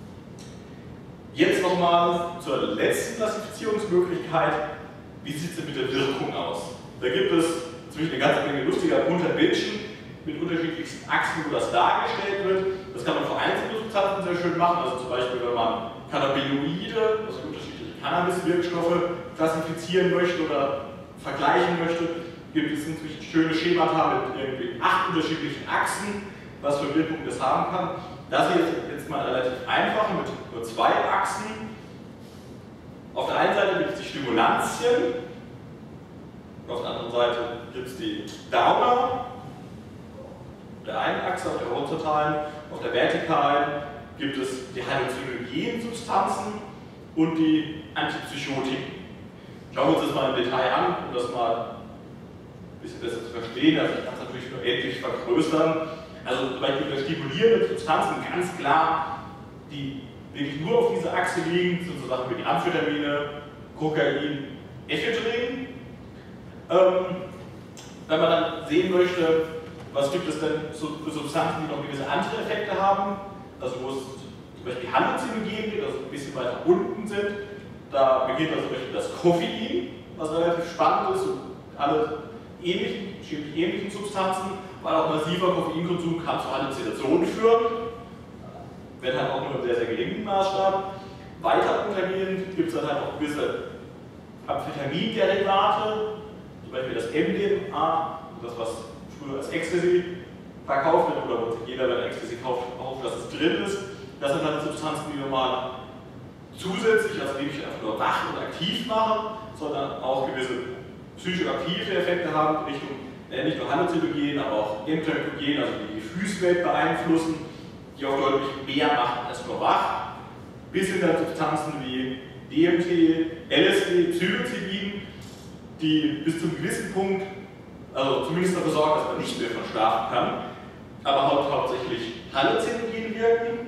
Jetzt nochmal zur letzten Klassifizierungsmöglichkeit. Wie sieht es denn mit der Wirkung aus? Da gibt es zwischen eine ganze Menge lustiger bunter Bildchen mit unterschiedlichsten Achsen, wo das dargestellt wird. Das kann man für einzelne Substanzen sehr schön machen. Also zum Beispiel, wenn man Cannabinoide, also unterschiedliche Cannabis-Wirkstoffe klassifizieren möchte oder vergleichen möchte, gibt es inzwischen schöne Schemata mit irgendwie acht unterschiedlichen Achsen, was für Wirkung das haben kann. Das hier ist jetzt mal relativ einfach mit nur zwei Achsen. Auf der einen Seite gibt es die Stimulantien, auf der anderen Seite gibt es die Downer. Auf der einen Achse, auf der horizontalen, auf der vertikalen gibt es die halluzinogenen Substanzen und die Antipsychotiken. Schauen wir uns das mal im Detail an, um das mal ein bisschen besser zu verstehen. Also ich kann es natürlich nur endlich vergrößern. Also zum Beispiel bei stimulierenden Substanzen ganz klar, die wirklich nur auf dieser Achse liegen, sind so Sachen wie die Amphetamine, Kokain, Ephedrin. Ähm, wenn man dann sehen möchte, was gibt es denn für Substanzen, die noch gewisse andere Effekte haben, also wo es zum Beispiel Halluzinogen gibt, also ein bisschen weiter unten sind, da beginnt also zum Beispiel das Koffein, was relativ spannend ist, und alle ähnlichen, ähnlichen Substanzen, weil auch massiver Koffeinkonsum kann zu Halluzinationen führen, wenn halt auch nur im sehr, sehr geringen Maßstab. Weiter untergehend gibt es dann halt auch gewisse Amphetaminderivate, zum Beispiel das M D M A, das was früher als Ecstasy verkauft wird, oder wo sich jeder, wenn Ecstasy kauft, hofft, dass es drin ist. Das sind halt Substanzen, die wir mal zusätzlich, also die nicht einfach nur wach und aktiv machen, sondern auch gewisse psychoaktive Effekte haben, Richtung äh, nicht nur Halluzinogen, aber auch Entheogen, also die Gefühlswelt beeinflussen, die auch deutlich mehr machen als nur wach, bis hin dann Substanzen wie D M T, L S D, Psilocybin, die bis zu einem gewissen Punkt, also zumindest dafür sorgen, dass man nicht mehr verschlafen kann, aber hau hauptsächlich halluzinogen wirken.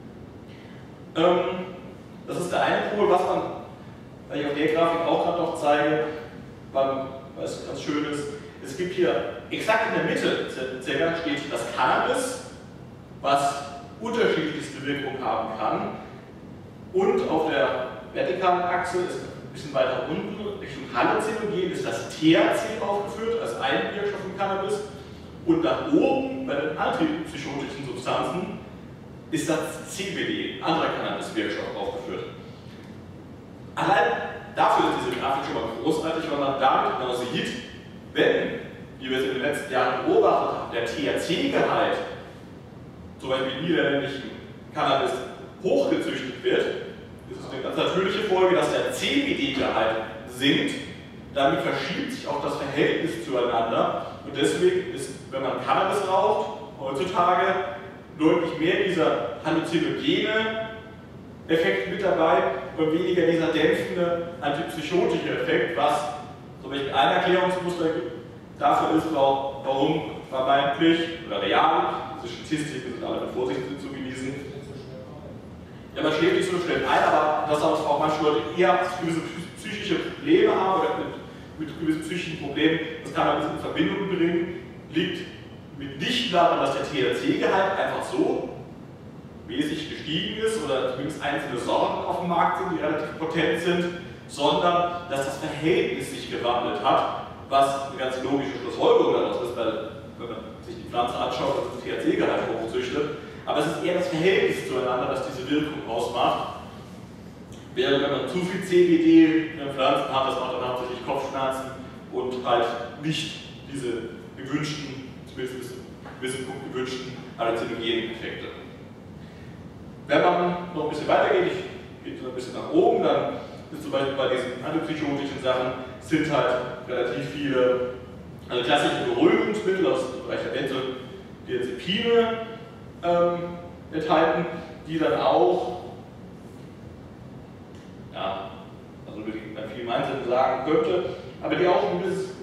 Ähm, das ist der eine Pol, was man, weil ich auf der Grafik auch gerade noch zeige, weil es ganz schön ist. Es gibt hier exakt in der Mitte circa steht das Cannabis, was unterschiedlichste Wirkung haben kann. Und auf der vertikalen Achse ist ein bisschen weiter unten, Richtung Halluzinogen, ist das T H C aufgeführt als ein Wirkstoff im Cannabis. Und nach oben bei den antipsychotischen Substanzen ist das C B D, anderer Cannabis-Wirkstoff, aufgeführt. Allein dafür ist diese Grafik schon mal großartig, weil man damit genau sieht, wenn, wie wir es in den letzten Jahren beobachtet haben, der T H C-Gehalt, zum Beispiel in niederländischen Cannabis, hochgezüchtet wird, ist es eine ganz natürliche Folge, dass der C B D-Gehalt sinkt. Damit verschiebt sich auch das Verhältnis zueinander. Und deswegen ist, wenn man Cannabis raucht, heutzutage deutlich mehr dieser halluzinogene Effekt mit dabei und weniger dieser dämpfende antipsychotische Effekt, was zum Beispiel ein Erklärungsmuster dafür ist, warum vermeintlich oder real, diese Statistiken sind alle mit Vorsicht zu genießen. Ja, man schläft nicht so schnell ein, aber dass auch manche Leute eher gewisse psychische Probleme haben oder mit, mit gewissen psychischen Problemen das Cannabis in Verbindung bringen, liegt mitnichten daran, dass der T H C-Gehalt einfach so mäßig gestiegen ist oder zumindest einzelne Sorten auf dem Markt sind, die relativ potent sind, sondern dass das Verhältnis sich gewandelt hat, was eine ganz logische Schlussfolgerung daraus ist, weil wenn man sich die Pflanze anschaut, dass das T H C-Gehalt hochzüchtet. Aber es ist eher das Verhältnis zueinander, das diese Wirkung ausmacht. Während wenn man zu viel C B D in den Pflanzen hat, das macht dann hauptsächlich Kopfschmerzen und halt nicht diese gewünschten, zumindest bis zu einem gewissen Punkt gewünschten halluzinogenen Effekte. Wenn man noch ein bisschen weitergeht, ich gehe so ein bisschen nach oben, dann ist zum Beispiel bei diesen antipsychotischen Sachen sind halt relativ viele, also klassische Beruhigungsmittel aus dem Bereich der Benzodiazepine ähm, enthalten, die dann auch, ja, also wirklich bei vielen Einzelnen sagen könnte, aber die auch ein gewisses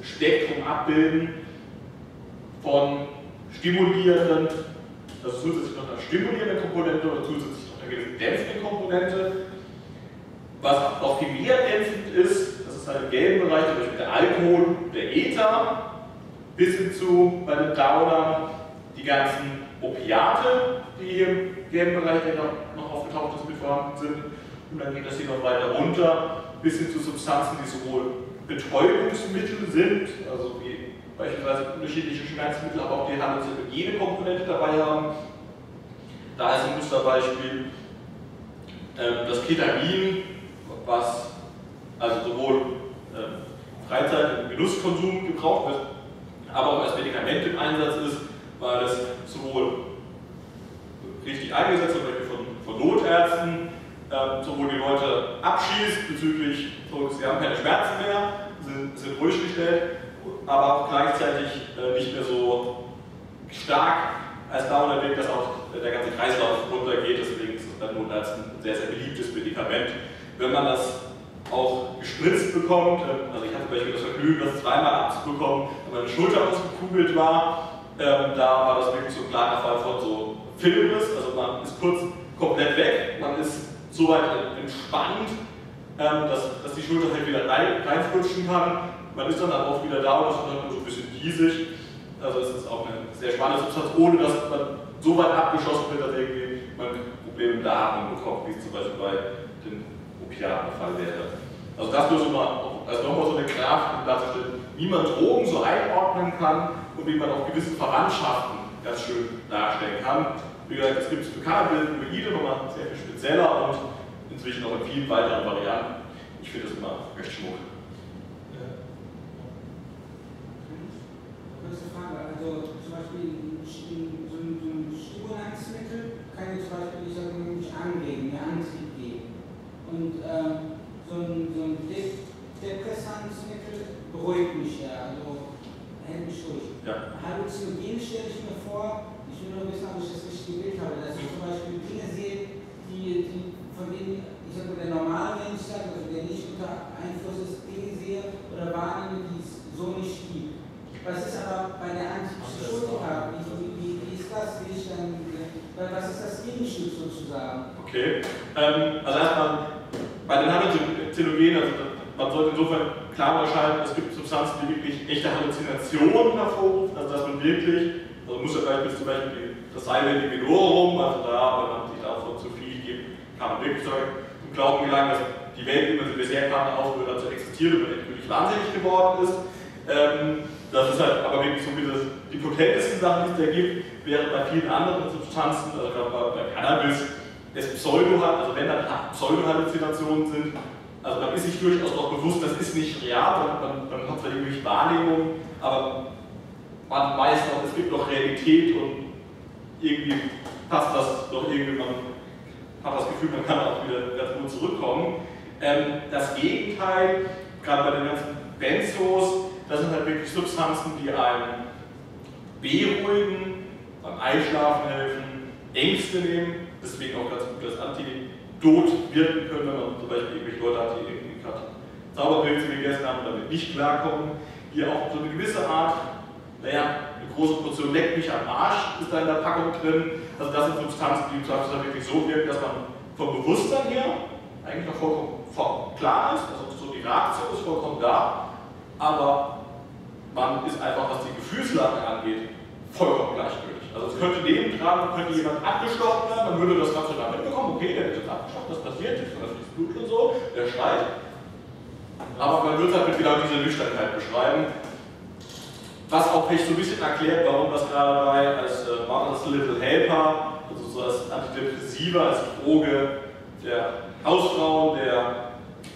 Spektrum abbilden von stimulierenden, also zusätzlich noch einer stimulierenden Komponente oder zusätzlich noch einer gewissen dämpfenden Komponente. Was noch viel mehr dämpfend ist, das ist halt im gelben Bereich, zum Beispiel der Alkohol, der Ether, bis hin zu bei den Downern die ganzen Opiate, die hier im gelben Bereich noch, noch aufgetaucht ist, mit vorhanden sind. Und dann geht das hier noch weiter runter, bis hin zu Substanzen, die sowohl Betäubungsmittel sind, also wie beispielsweise unterschiedliche Schmerzmittel, aber auch die halluzinogene Komponente dabei haben. Da ist ein Musterbeispiel äh, das Ketamin, was also sowohl äh, Freizeit- und Genusskonsum gebraucht wird, aber auch als Medikament im Einsatz ist, weil es sowohl richtig eingesetzt wird, zum Beispiel von, von Notärzten, äh, sowohl die Leute abschießt bezüglich, so, sie haben keine Schmerzen mehr, sind, sind ruhig gestellt, aber auch gleichzeitig äh, nicht mehr so stark als Downer wirkt, dass auch der ganze Kreislauf runtergeht. Deswegen ist es bei Notärzten ein sehr, sehr beliebtes Medikament. Wenn man das auch gespritzt bekommt, also ich hatte zum Beispiel das Vergnügen, das zweimal abzubekommen, wenn meine Schulter ausgekugelt war, ähm, da war das wirklich so ein kleiner Fall von so Filmriss, also man ist kurz komplett weg, man ist so weit entspannt, ähm, dass, dass die Schulter halt wieder rein, reinflutschen kann, man ist dann auch wieder da und das ist dann so ein bisschen diesig, also es ist auch eine sehr spannende Substanz, ohne dass man so weit abgeschossen wird, dass irgendwie man Probleme mit der Atmung bekommt, wie es zum Beispiel bei den Opiaten der Fall wäre. Also das nur so mal, also nochmal so eine Kraft, um darzustellen, wie man Drogen so einordnen kann und wie man auch gewisse Verwandtschaften ganz schön darstellen kann. Wie gesagt, es gibt Cannabinoide nochmal sehr viel spezieller und inzwischen auch in vielen weiteren Varianten. Ich finde das immer recht schmuck. Kurze Frage, also zum Beispiel so ein Stimulanzmittel kann jetzt zum Beispiel, ich sage mal, nicht anregen, mehr Antrieb geben. Und ähm, so ein, so ein De Depressanzmittel beruhigt mich ja, also hält mich ruhig. Ja. Halluzinogen stelle ich mir vor, ich will nur wissen, ob ich das richtige Bild habe, dass ich zum Beispiel Dinge sehe, die, die von denen, ich sage mal, der normale Mensch sagt, also der nicht unter Einfluss ist, Dinge sehe oder wahrnehme, die es so nicht gibt. Was ist aber bei der Antipsychotika? Wie, wie, wie ist das? Wie ich dann, was ist das Gegenstück sozusagen? Okay, ähm, also erstmal bei den Halluzinogenen, also man sollte insofern klar unterscheiden, es gibt Substanzen, die wirklich echte Halluzinationen hervorrufen, also dass man wirklich, also muss ja vielleicht bis zum Beispiel das Silent Divinorum, also da, wenn man sich davon zu viel gibt, kann man wirklich zum Glauben gelangen, dass die Welt, wie man sie bisher kannte, aufhört dazu existiert und man endgültig wahnsinnig geworden ist. Ähm, Das ist halt aber wirklich so wie das, die potentesten Sachen, die es da gibt, während bei vielen anderen Substanzen, also gerade bei Cannabis, es Pseudo hat, also wenn dann Pseudo-Halluzinationen sind, also man ist sich durchaus auch bewusst, das ist nicht real, man, man, man hat zwar irgendwelche Wahrnehmungen, aber man weiß noch, es gibt noch Realität und irgendwie passt das doch irgendwie, man hat das Gefühl, man kann auch wieder ganz gut zurückkommen. Ähm, das Gegenteil, gerade bei den ganzen Benzos, das sind halt wirklich Substanzen, die einen beruhigen, beim Einschlafen helfen, Ängste nehmen, deswegen auch ganz gut als Antidot wirken können, wenn man zum Beispiel irgendwelche Leute hat, die irgendwie gerade Zauberpilze gegessen haben und damit nicht klarkommen, die auch so eine gewisse Art, naja, eine große Portion leckt mich am Arsch ist da in der Packung drin. Also das sind Substanzen, die wirklich so wirken, dass man vom Bewusstsein her eigentlich noch vollkommen klar ist, also so die Reaktion ist vollkommen da, aber man ist einfach, was die Gefühlslage angeht, vollkommen gleichgültig. Also es könnte nebendran, könnte jemand abgestochen werden, man würde das Ganze dann mitbekommen, okay, der wird jetzt abgestochen, das passiert, jetzt von der fließt Blut und so, der schreit. Aber man würde es halt mit genau dieser Nüchternheit beschreiben, was auch vielleicht so ein bisschen erklärt, warum das gerade bei als äh, Martha's Little Helper, also so als Antidepressiva, als Droge der Hausfrauen, der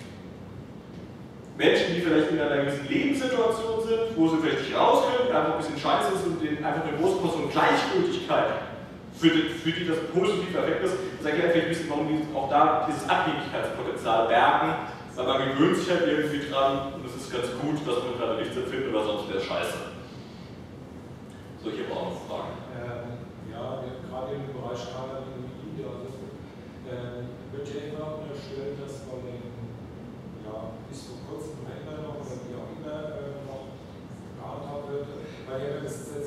Menschen, die vielleicht in einer gewissen Lebenssituation sind, wo sie vielleicht nicht raus können, einfach ein bisschen scheiße ist und denen einfach eine große Portion Gleichgültigkeit, für die, für die das positiv Effekt ist, das erklärt vielleicht ein bisschen, warum die auch da dieses Abhängigkeitspotenzial bergen, weil man gewöhnt sich halt irgendwie dran und es ist ganz gut, dass man gerade nichts empfindet, oder sonst wäre es scheiße. So, ich habe auch noch Fragen. Ähm, ja, gerade im Bereich Cannabinoide, also ähm, wird ja immer unterstellt, dass bei den, ja, bis vor kurzem Ländern noch oder wie auch immer äh, noch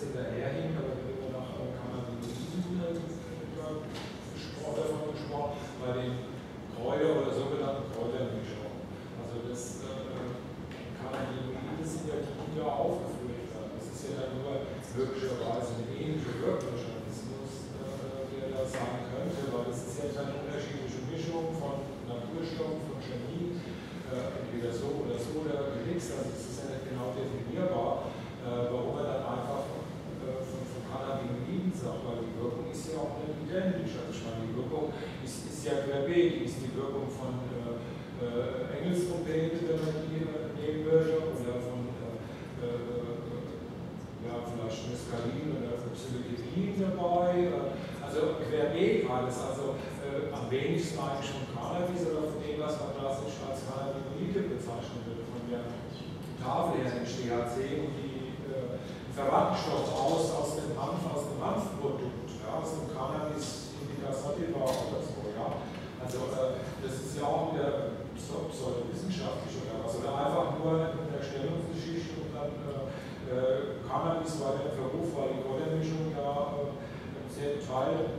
hinterherhinkt, aber wenn wir nach Cannabinoiden davon gesprochen, bei den Kräuter oder sogenannten Kräutermischungen. Also das äh, Cannabinoide sind ja die, die da aufgeführt werden. Das ist ja dann nur möglicherweise eine ähnliche Wirkmechanismus, äh, der da sein könnte, weil es ist ja eine unterschiedliche Mischung von Naturstoffen, von Chemie, äh, entweder so oder so oder gemixt, also es ist ja nicht genau definierbar, äh, warum man dann einfach äh, von, von Cannabinoiden sagt, weil die Wirkung ist ja auch nicht identisch. Also ich meine, die Wirkung ist, ist ja querbeet, ist die Wirkung von äh, äh, Engelstrompete, wenn man die äh, nehmen würde, oder von äh, äh, ja, vielleicht Mescalin oder Psilocybin dabei, äh, also querbeet alles, also äh, am wenigsten eigentlich von Cannabis oder von dem, was man klassisch als Cannabinoide bezeichnet wird, von der Tafel her, den T H C und die äh, Verwandtenstoffe aus, aus dem Hanf, aus dem Hanfprodukt, ja, aus dem Cannabis Indica sativa oder so, ja. Also äh, das ist ja auch wieder pseudowissenschaftlich oder was, oder einfach nur eine Unterstellungsgeschichte und dann äh, Cannabis weiter in Verruf, weil die Kräutermischung ja äh, sehr Teil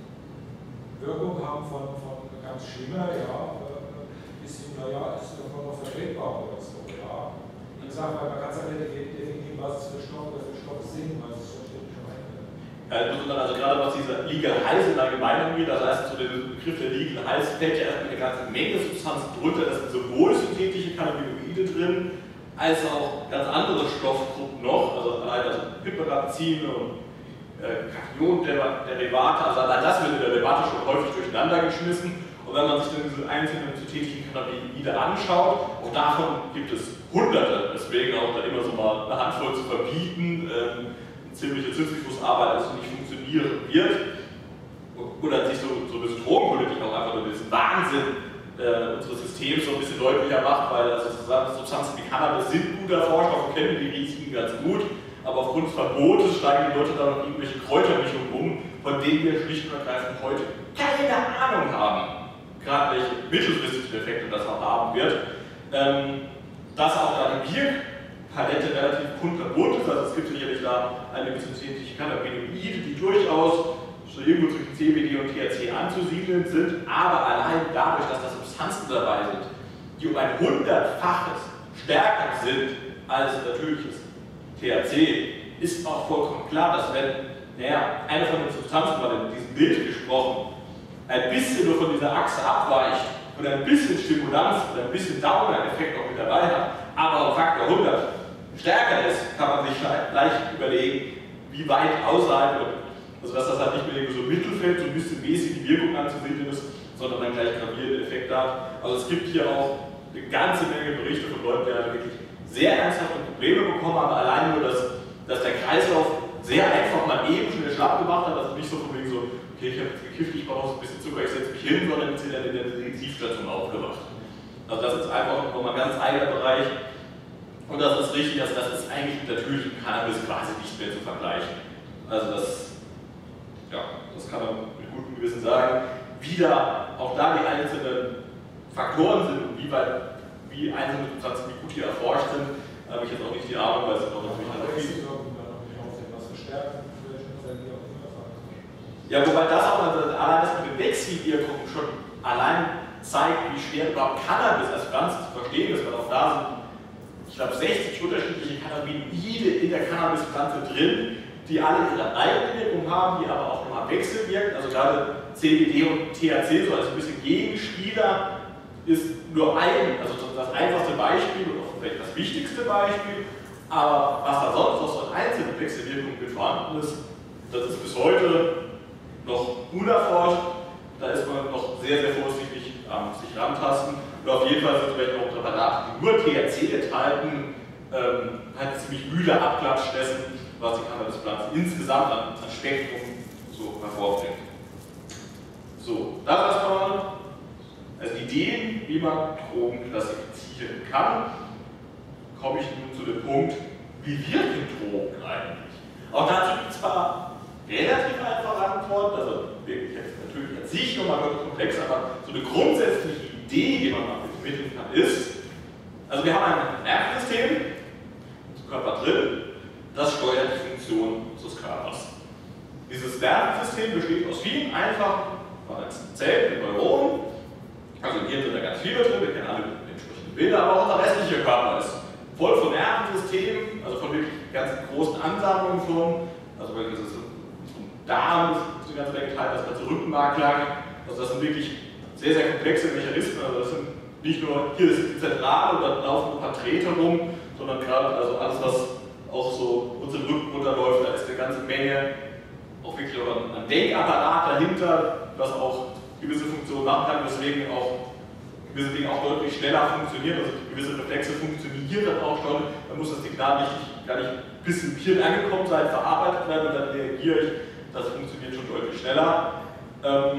Wirkung haben von, von ganz schlimmer, ja, äh, bis hin, naja, ist irgendwann noch vertretbar oder so, ja. Wie gesagt, man kann es ja nicht definieren, was es für Stoffe oder für Stoffe sind, weil es schon ständig schon eingeht. Ja, also gerade was diese Legal Highs in allgemein angeht, das heißt, so der Begriff der Legal Highs fällt ja erstmal eine ganze Menge Substanzen drunter, da sind sowohl synthetische Cannabinoide drin, als auch ganz andere Stoffgruppen noch, also allein also Piperazine und äh, Kation-Derivate, also allein das wird in der Debatte schon häufig durcheinander geschmissen. Und wenn man sich dann diese einzelnen synthetischen Cannabinoide anschaut, auch davon gibt es Hunderte, deswegen auch da immer so mal eine Handvoll zu verbieten, ähm, eine ziemliche Sisyphus-Arbeit, also nicht funktionieren wird. Oder sich so, so ein bisschen Drogenpolitik auch einfach nur diesen Wahnsinn äh, unseres Systems so ein bisschen deutlicher macht, weil also Substanzen wie Cannabis sind gut erforscht, auch kennen die Risiken ganz gut, aber aufgrund des Verbotes steigen die Leute da noch irgendwelche Kräutermischungen um, von denen wir schlicht und ergreifend heute keine Ahnung haben, gerade welche mittelfristigen Effekte das auch haben wird. Ähm, dass auch da die Wirkpalette relativ kunterbunt ist, also es gibt sicherlich da einige synthetische Cannabinoide, die durchaus so irgendwo zwischen C B D und T H C anzusiedeln sind, aber allein dadurch, dass da Substanzen dabei sind, die um ein hundertfaches stärker sind als natürliches T H C, ist auch vollkommen klar, dass wenn naja, eine von den Substanzen, mal in diesem Bild gesprochen, ein bisschen nur von dieser Achse abweicht und ein bisschen Stimulanz oder ein bisschen Downer-Effekt auch mit dabei hat, aber um Faktor hundert stärker ist, kann man sich leicht überlegen, wie weit außerhalb, also dass das halt nicht mehr so im Mittelfeld, so ein bisschen mäßige Wirkung anzusehen ist, sondern dann gleich gravierende Effekte hat. Also es gibt hier auch eine ganze Menge Berichte von Leuten, die halt wirklich sehr ernsthafte Probleme bekommen haben, allein nur, dass, dass der Kreislauf sehr einfach mal eben schnell schlapp gemacht hat, also nicht so von wegen so, okay, ich habe jetzt gekifft, ich brauche ein bisschen Zucker, ich setze mich hin, sondern jetzt sind dann in der Intensivstation aufgewacht. Also das ist einfach nochmal ein ganz eigener Bereich und das ist richtig, also das ist eigentlich mit natürlichem Cannabis quasi nicht mehr zu vergleichen. Also das, ja, das kann man mit gutem Gewissen sagen. Wie da auch da die einzelnen Faktoren sind und wie, weit, wie einzelne Substanzen wie gut hier erforscht sind, habe ich jetzt auch nicht die Ahnung, weil es noch natürlich noch viel. Ja, wobei das auch, also allein das mit den Wechselwirkungen schon allein zeigt, wie schwer überhaupt Cannabis als Pflanze zu verstehen ist, weil auch da sind, ich glaube, sechzig unterschiedliche Cannabinoide in der Cannabispflanze drin, die alle ihre Eigenwirkung haben, die aber auch nochmal wechselwirken. Also gerade C B D und T H C so als ein bisschen Gegenspieler ist nur ein, also das einfachste Beispiel und auch vielleicht das wichtigste Beispiel, aber was da sonst noch so an einzelnen Wechselwirkungen mit vorhanden ist, das ist bis heute noch unerforscht. Da ist man noch sehr, sehr vorsichtig am ähm, sich rantasten. Und auf jeden Fall sind vielleicht auch Präparate, die nur T H C enthalten, ähm, halt ziemlich müde abklatscht dessen, was die Cannabispflanze insgesamt an, an Spektrum so hervorbringt. So, das erstmal als Ideen, wie man Drogen klassifizieren kann. Komme ich nun zu dem Punkt, wie wirken Drogen eigentlich? Auch dazu gibt es zwar relativ einfache Antworten, also wirklich jetzt natürlich an sich nochmal wirklich komplex, aber so eine grundsätzliche Idee, die man mal vermitteln kann, ist, also wir haben ein Nervensystem im Körper drin, das steuert die Funktion unseres Körpers. Dieses Nervensystem besteht aus vielen einfachen Zellen, Neuronen. Also hier sind da ganz viele drin, wir kennen alle die entsprechenden Bilder, aber auch unser restlicher Körper ist voll von Nervensystemen, also von wirklich ganz großen Ansammlungen von, also das ist vom Darm, das ist die ganze Menge geteilt, das ganze Rückenmark lang. Also das sind wirklich sehr, sehr komplexe Mechanismen. Also das sind nicht nur, hier ist die Zentrale und dann laufen ein paar Drähte rum, sondern gerade also alles, was auch so unseren Rücken runterläuft, da ist eine ganze Menge, auch wirklich auch ein Denkapparat dahinter, was auch gewisse Funktionen machen kann, weswegen auch gewisse Dinge auch deutlich schneller funktionieren, also gewisse Reflexe funktionieren dann auch schon, dann muss das Signal nicht, gar nicht bis im Hirn angekommen sein, verarbeitet werden und dann reagiere ich, das funktioniert schon deutlich schneller. Ähm,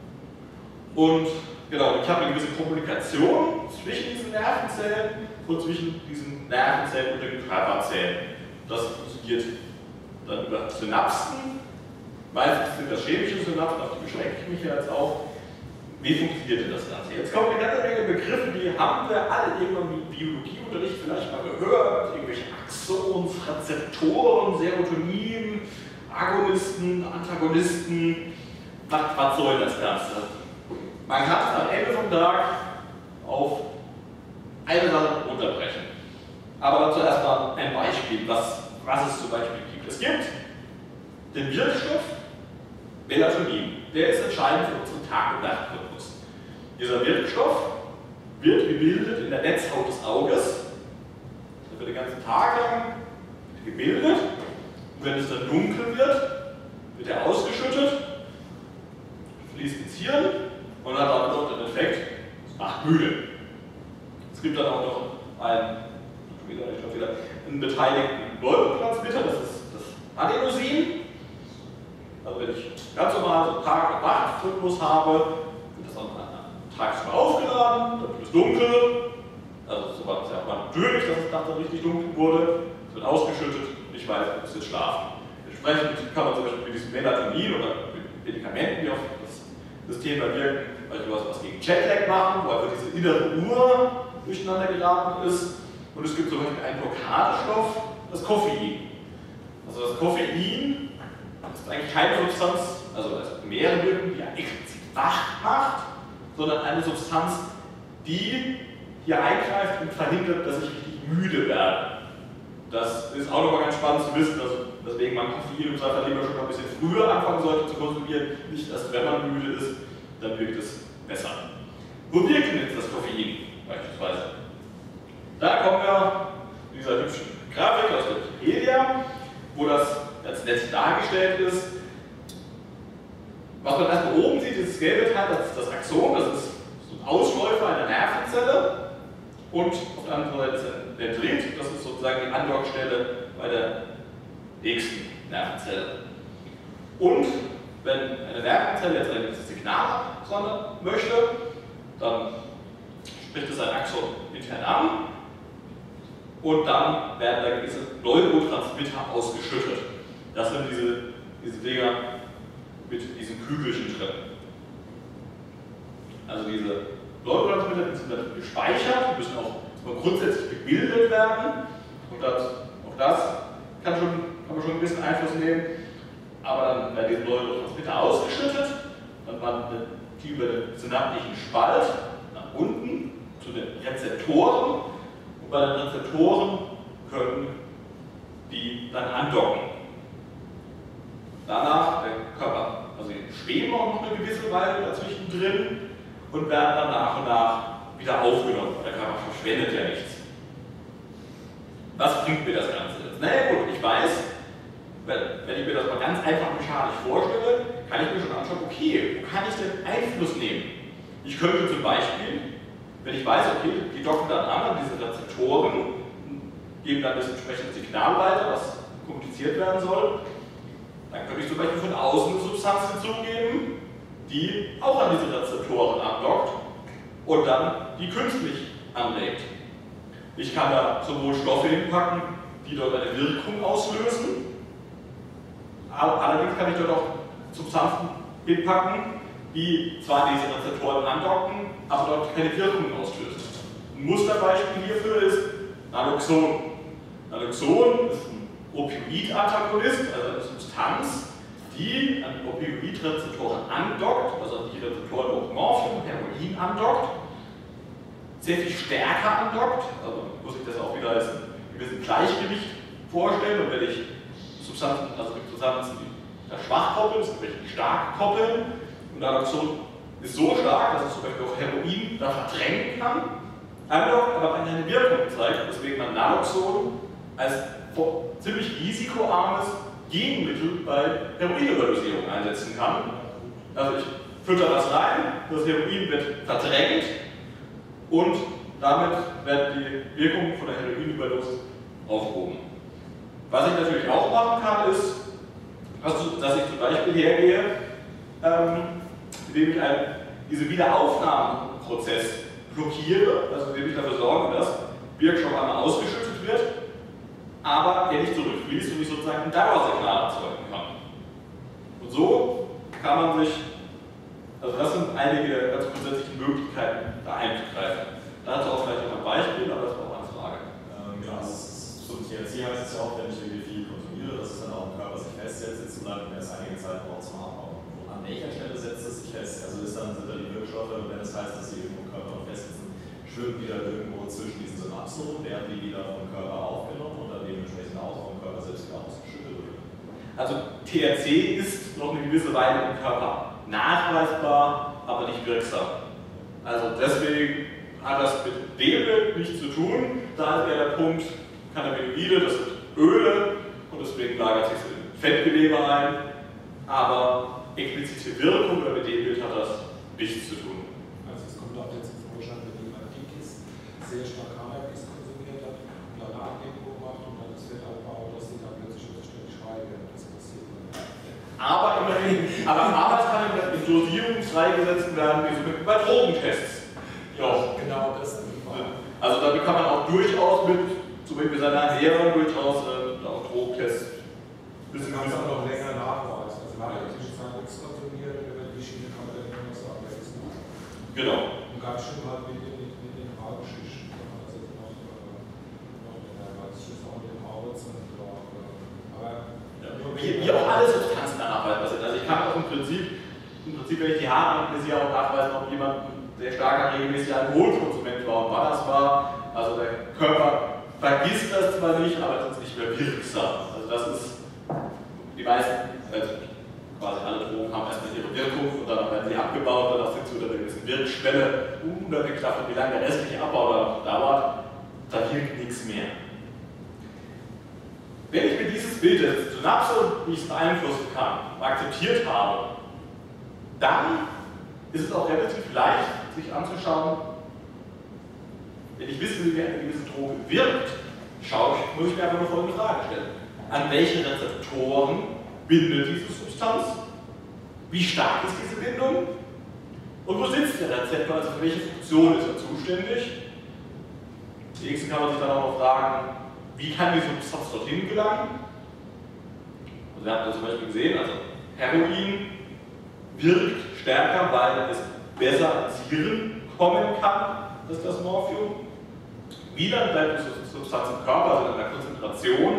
und genau, ich habe eine gewisse Kommunikation zwischen diesen Nervenzellen und zwischen diesen Nervenzellen und den Körperzellen. Das funktioniert dann über Synapsen. Meistens sind das chemische Synapsen, auf die beschränke ich mich ja jetzt auch. Wie funktioniert denn das Ganze? Jetzt kommen eine ganze Menge Begriffe, die haben wir alle irgendwann im Biologieunterricht vielleicht mal gehört. Irgendwelche Axons, Rezeptoren, Serotonin, Agonisten, Antagonisten. Was, was soll das Ganze? Man kann es am Ende vom Tag auf eine Sache runterbrechen. Aber dazu erstmal ein Beispiel, was, was es zum Beispiel gibt. Es gibt den Wirkstoff Melatonin. Der ist entscheidend für unseren Tag- und Nachtrhythmus. Dieser Wirkstoff wird gebildet in der Netzhaut des Auges. Der wird den ganzen Tag lang gebildet. Und wenn es dann dunkel wird, wird er ausgeschüttet, fließt ins Hirn und hat dann noch den Effekt, es macht müde. Es gibt dann auch noch einen, ich glaube wieder, einen beteiligten Neurotransmitter, das ist das Adenosin. Also wenn ich ganz normal so Tag- und Nachtrhythmus habe, wird das dann tagsüber aufgeladen, dann wird es dunkel. Also so war es ja auch mal natürlich, dass es nachts dann richtig dunkel wurde. Es wird ausgeschüttet und ich weiß, ich muss jetzt schlafen. Entsprechend kann man zum Beispiel mit diesem Melatonin oder mit Medikamenten, die auf das System da wirken, beispielsweise was gegen Jetlag machen, wo einfach diese innere Uhr durcheinander geraten ist. Und es gibt zum Beispiel einen Blockadestoff, das Koffein. Also das Koffein ist eigentlich keine Substanz, also es hat mehrere Wirkungen, die ja explizit wach macht, sondern eine Substanz, die hier eingreift und verhindert, dass ich richtig müde werde. Das ist auch nochmal ganz spannend zu wissen, also deswegen man Koffein im Zweifel lieber schon ein bisschen früher anfangen sollte zu konsumieren, nicht erst wenn man müde ist, dann wirkt es besser. Wo wirkt denn jetzt das Koffein beispielsweise? Da kommen wir zu dieser hübschen Grafik aus der Wikipedia, wo das als nett dargestellt ist. Was man erstmal oben sieht, dieses gelbe Teil, das ist das Axon, das ist so ein Ausläufer einer Nervenzelle. Und auf der anderen Seite ist der Dendrit, das ist sozusagen die Andockstelle bei der nächsten Nervenzelle. Und wenn eine Nervenzelle jetzt ein gewisses Signal absondern möchte, dann spricht es ein Axon intern an und dann werden da gewisse Neurotransmitter ausgeschüttet. Das sind diese, diese Dinger mit diesen Kügelchen drin. Also diese Neurotransmitter die sind dann gespeichert, die müssen auch grundsätzlich gebildet werden. Und das, auch das kann, schon, kann man schon einen gewissen Einfluss nehmen. Aber dann werden diese Neurotransmitter ausgeschüttet, dann wandern die über den synaptischen Spalt nach unten zu den Rezeptoren. Und bei den Rezeptoren können die dann andocken. Danach, der Körper, also die schweben auch noch eine gewisse Weile dazwischen drin und werden dann nach und nach wieder aufgenommen, weil der Körper verschwendet ja nichts. Was bringt mir das Ganze jetzt? Naja gut, ich weiß, wenn, wenn ich mir das mal ganz einfach mechanisch vorstelle, kann ich mir schon anschauen, okay, wo kann ich denn Einfluss nehmen? Ich könnte zum Beispiel, wenn ich weiß, okay, die docken dann an an diese Rezeptoren, geben dann das entsprechende Signal weiter, was kommuniziert werden soll, dann könnte ich zum Beispiel von außen eine Substanz hinzugeben, die auch an diese Rezeptoren andockt und dann die künstlich anregt. Ich kann da sowohl Stoffe hinpacken, die dort eine Wirkung auslösen, allerdings kann ich dort auch Substanzen hinpacken, die zwar an diese Rezeptoren andocken, aber dort keine Wirkung auslösen. Ein Musterbeispiel hierfür ist Naloxon. Naloxon ist ein Opioid-Antagonist, also eine Substanz, Substanz, die an Opioidrezeptoren andockt, also an die Rezeptoren, wo Morphium, Heroin andockt, sehr viel stärker andockt, also muss ich das auch wieder als ein gewissen Gleichgewicht vorstellen, und wenn ich Substanzen, also Substanzen, die da schwach koppeln, das sind stark koppeln, und die Adaption ist so stark, dass es zum Beispiel auch Heroin da verdrängen kann, andockt, aber keine Wirkung zeigt, weswegen man Naloxon als ziemlich risikoarmes Gegenmittel bei Heroinüberdosierung einsetzen kann. Also ich fütter das rein, das Heroin wird verdrängt und damit wird die Wirkung von der Heroinüberdosis aufgehoben. Was ich natürlich auch machen kann, ist, dass ich zum Beispiel hergehe, ähm, indem ich einen, diesen Wiederaufnahmeprozess blockiere, also indem ich dafür sorge, dass Wirkstoff einmal ausgeschüttet wird, aber er nicht zurückfließt und ich sozusagen ein Dauersignal erzeugen kann. Und so kann man sich, also das sind einige ganz grundsätzliche Möglichkeiten, da einzugreifen. Dazu auch vielleicht noch ein Beispiel, aber das war auch eine Frage. Ähm, genau, also zum T H C heißt es ja auch, wenn ich irgendwie viel konsumiere, dass es dann auch im Körper sich festsetzt, jetzt bleibt mir erst einige Zeit braucht zum Abbauen. An welcher Stelle setzt es sich fest? Also ist dann, sind da die Wirkstoffe, wenn es heißt, dass sie irgendwo im Körper noch festsitzen, schwimmen wieder irgendwo zwischen diesen Synapsen rum, werden die wieder vom Körper aufgenommen und dann dementsprechend auch vom Körper selbst wieder ausgeschüttet wird? Also T H C ist noch eine gewisse Weile im Körper nachweisbar, aber nicht wirksam. Also deswegen hat das mit dem Bild nichts zu tun. Da ist eher der Punkt, Cannabinoide, das sind Öle und deswegen lagert sich in Fettgewebe ein, aber explizite Wirkung oder mit dem Bild hat das nichts zu tun. Also es kommt auch jetzt zum Vorschein, wenn jemand dick ist, sehr stark Cannabis konsumiert hat und danach irgendwo macht und dann das Fett abbaut, dass die dann plötzlich ständig schreien, wenn das passiert. Aber immerhin, aber damals kann in Dosierung freigesetzt werden, wie so bei Drogentests. Ja, genau das. Also damit kann man auch durchaus mit, zum Beispiel seiner Ernährung, durchaus äh, auch Drogentests. Das kann man auch noch länger nachweisen. Also man hat natürlich nichts konsumiert, über die Schiene kann man dann immer noch sagen, das ist noch. Genau. Und ganz schön halt mit den, mit den Haargeschichten. Also noch, noch in der Ganzen auch mit dem Haus und auch. Aber ja, wie, wie auch alle Substanzen nachweisbar sind. Also ich kann auch im Prinzip, im Prinzip, wenn ich die Haare anlese, auch nachweisen, ob jemand sehr starker regelmäßiger Alkoholkonsument war und wann das war. Also der Körper vergisst das zwar nicht, aber es ist nicht mehr wirksam. Also das ist, die meisten, also quasi alle Drogen haben erstmal ihre Wirkung und dann werden sie abgebaut, danach sind sie unter einer gewissen Wirkschwelle untergeklafft und wie lange der restliche Abbau da noch dauert, da wirkt nichts mehr. Wenn ich mir dieses Bild der Synapse, wie ich es beeinflussen kann, akzeptiert habe, dann ist es auch relativ leicht, sich anzuschauen, wenn ich wissen will, wie eine gewisse Droge wirkt, schaue ich, muss ich mir einfach nur folgende Frage stellen. An welche Rezeptoren bindet diese Substanz? Wie stark ist diese Bindung? Und wo sitzt der Rezeptor, also für welche Funktion ist er zuständig? Nächsten kann man sich dann auch noch fragen, wie kann diese Substanz dorthin gelangen? Also wir haben das zum Beispiel gesehen, also Heroin wirkt stärker, weil es besser ins Hirn kommen kann, als das Morphium. Wie dann bleibt die Substanz im Körper, also in einer Konzentration,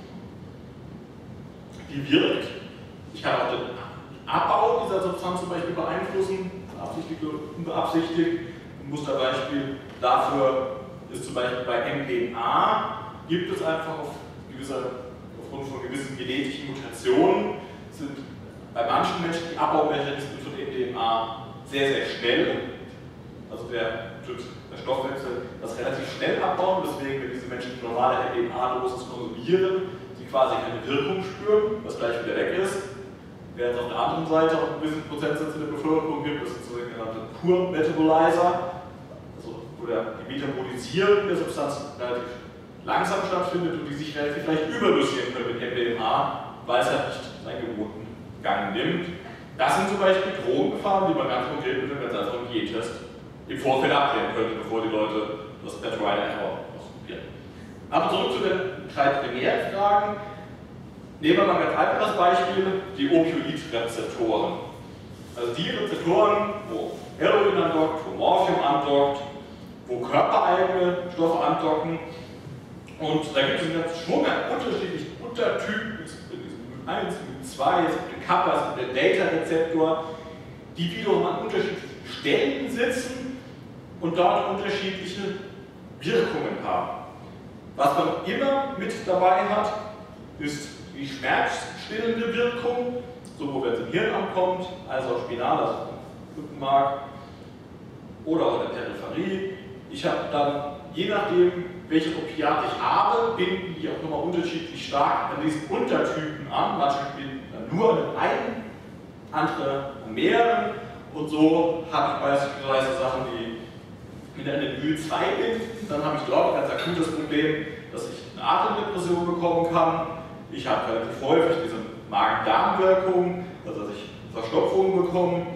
die wirkt. Ich kann auch den Abbau dieser Substanz zum Beispiel beeinflussen, beabsichtigt oder unbeabsichtigt. Ein Musterbeispiel dafür ist zum Beispiel bei M D M A, gibt es einfach auf gewisse, aufgrund von gewissen genetischen Mutationen, sind bei manchen Menschen die Abbaumechanismen von M D M A sehr, sehr schnell. Also der, der Stoffwechsel das relativ schnell abbauen, deswegen, wenn diese Menschen die normale M D M A-Dosis konsumieren, sie quasi keine Wirkung spüren, was gleich wieder weg ist. Während es auf der anderen Seite auch einen gewissen Prozentsatz in der Bevölkerung gibt, das sind sogenannte Poor Metabolizer, also wo der, die Metabolisierung der Substanz relativ langsam stattfindet und die sich relativ leicht überdosieren können mit M D M A, weil es halt nicht seinen gewohnten Gang nimmt. Das sind zum Beispiel Drogengefahren, die man ganz konkret mit einem ganz einfachen Gentest im Vorfeld abklären könnte, bevor die Leute das per Trial and Error ausprobieren. Aber zurück zu den drei primären Fragen. Nehmen wir mal ein ganz einfaches Beispiel, die Opioidrezeptoren. Also die Rezeptoren, wo Heroin andockt, wo Morphium andockt, wo körpereigene Stoffe andocken. Und da gibt es einen ganzen Schwung an unterschiedlichen Untertypen, in diesem eins, M U zwei, es gibt den Kappa, es gibt den Data-Rezeptor, die wiederum an unterschiedlichen Stellen sitzen und dort unterschiedliche Wirkungen haben. Was man immer mit dabei hat, ist die schmerzstillende Wirkung, sowohl wenn es im Hirn ankommt, als auch spinal, also im Rückenmark oder auch in der Peripherie. Ich habe dann, je nachdem, welches Opiat ich habe, binden die auch nochmal unterschiedlich stark an diesen Untertypen an. Manche binden dann nur an den einen, andere an mehreren. Und so habe ich beispielsweise Sachen, die mit einer M U zwei binden. Dann habe ich dort ein ganz akutes Problem, dass ich eine Atemdepression bekommen kann. Ich habe relativ häufig diese Magen-Darm-Wirkung, also dass ich Verstopfungen bekomme.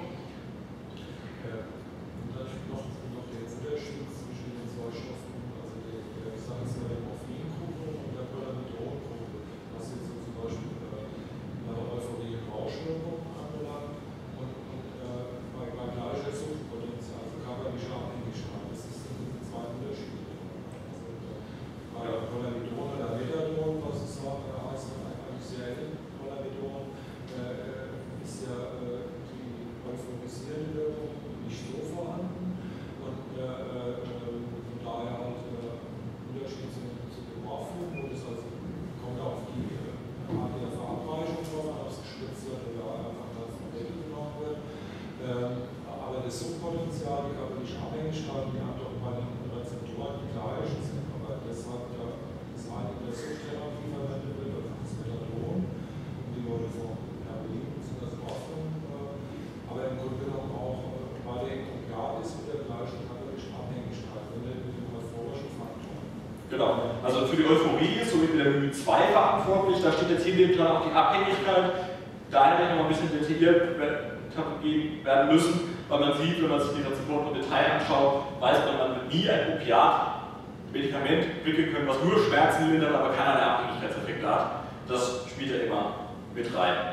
Genau, also für die Euphorie ist so wie mit der M U zwei verantwortlich, da steht jetzt hier in dem Plan auch die Abhängigkeit, da hätte ich noch ein bisschen detailliert gegeben werden müssen, weil man sieht, wenn man sich die Rezeptoren im Detail anschaut, weiß man, man wird nie ein Opiat, Medikament entwickeln können, was nur Schmerzen lindert, aber keinerlei Abhängigkeitseffekte hat. Das spielt ja immer mit rein.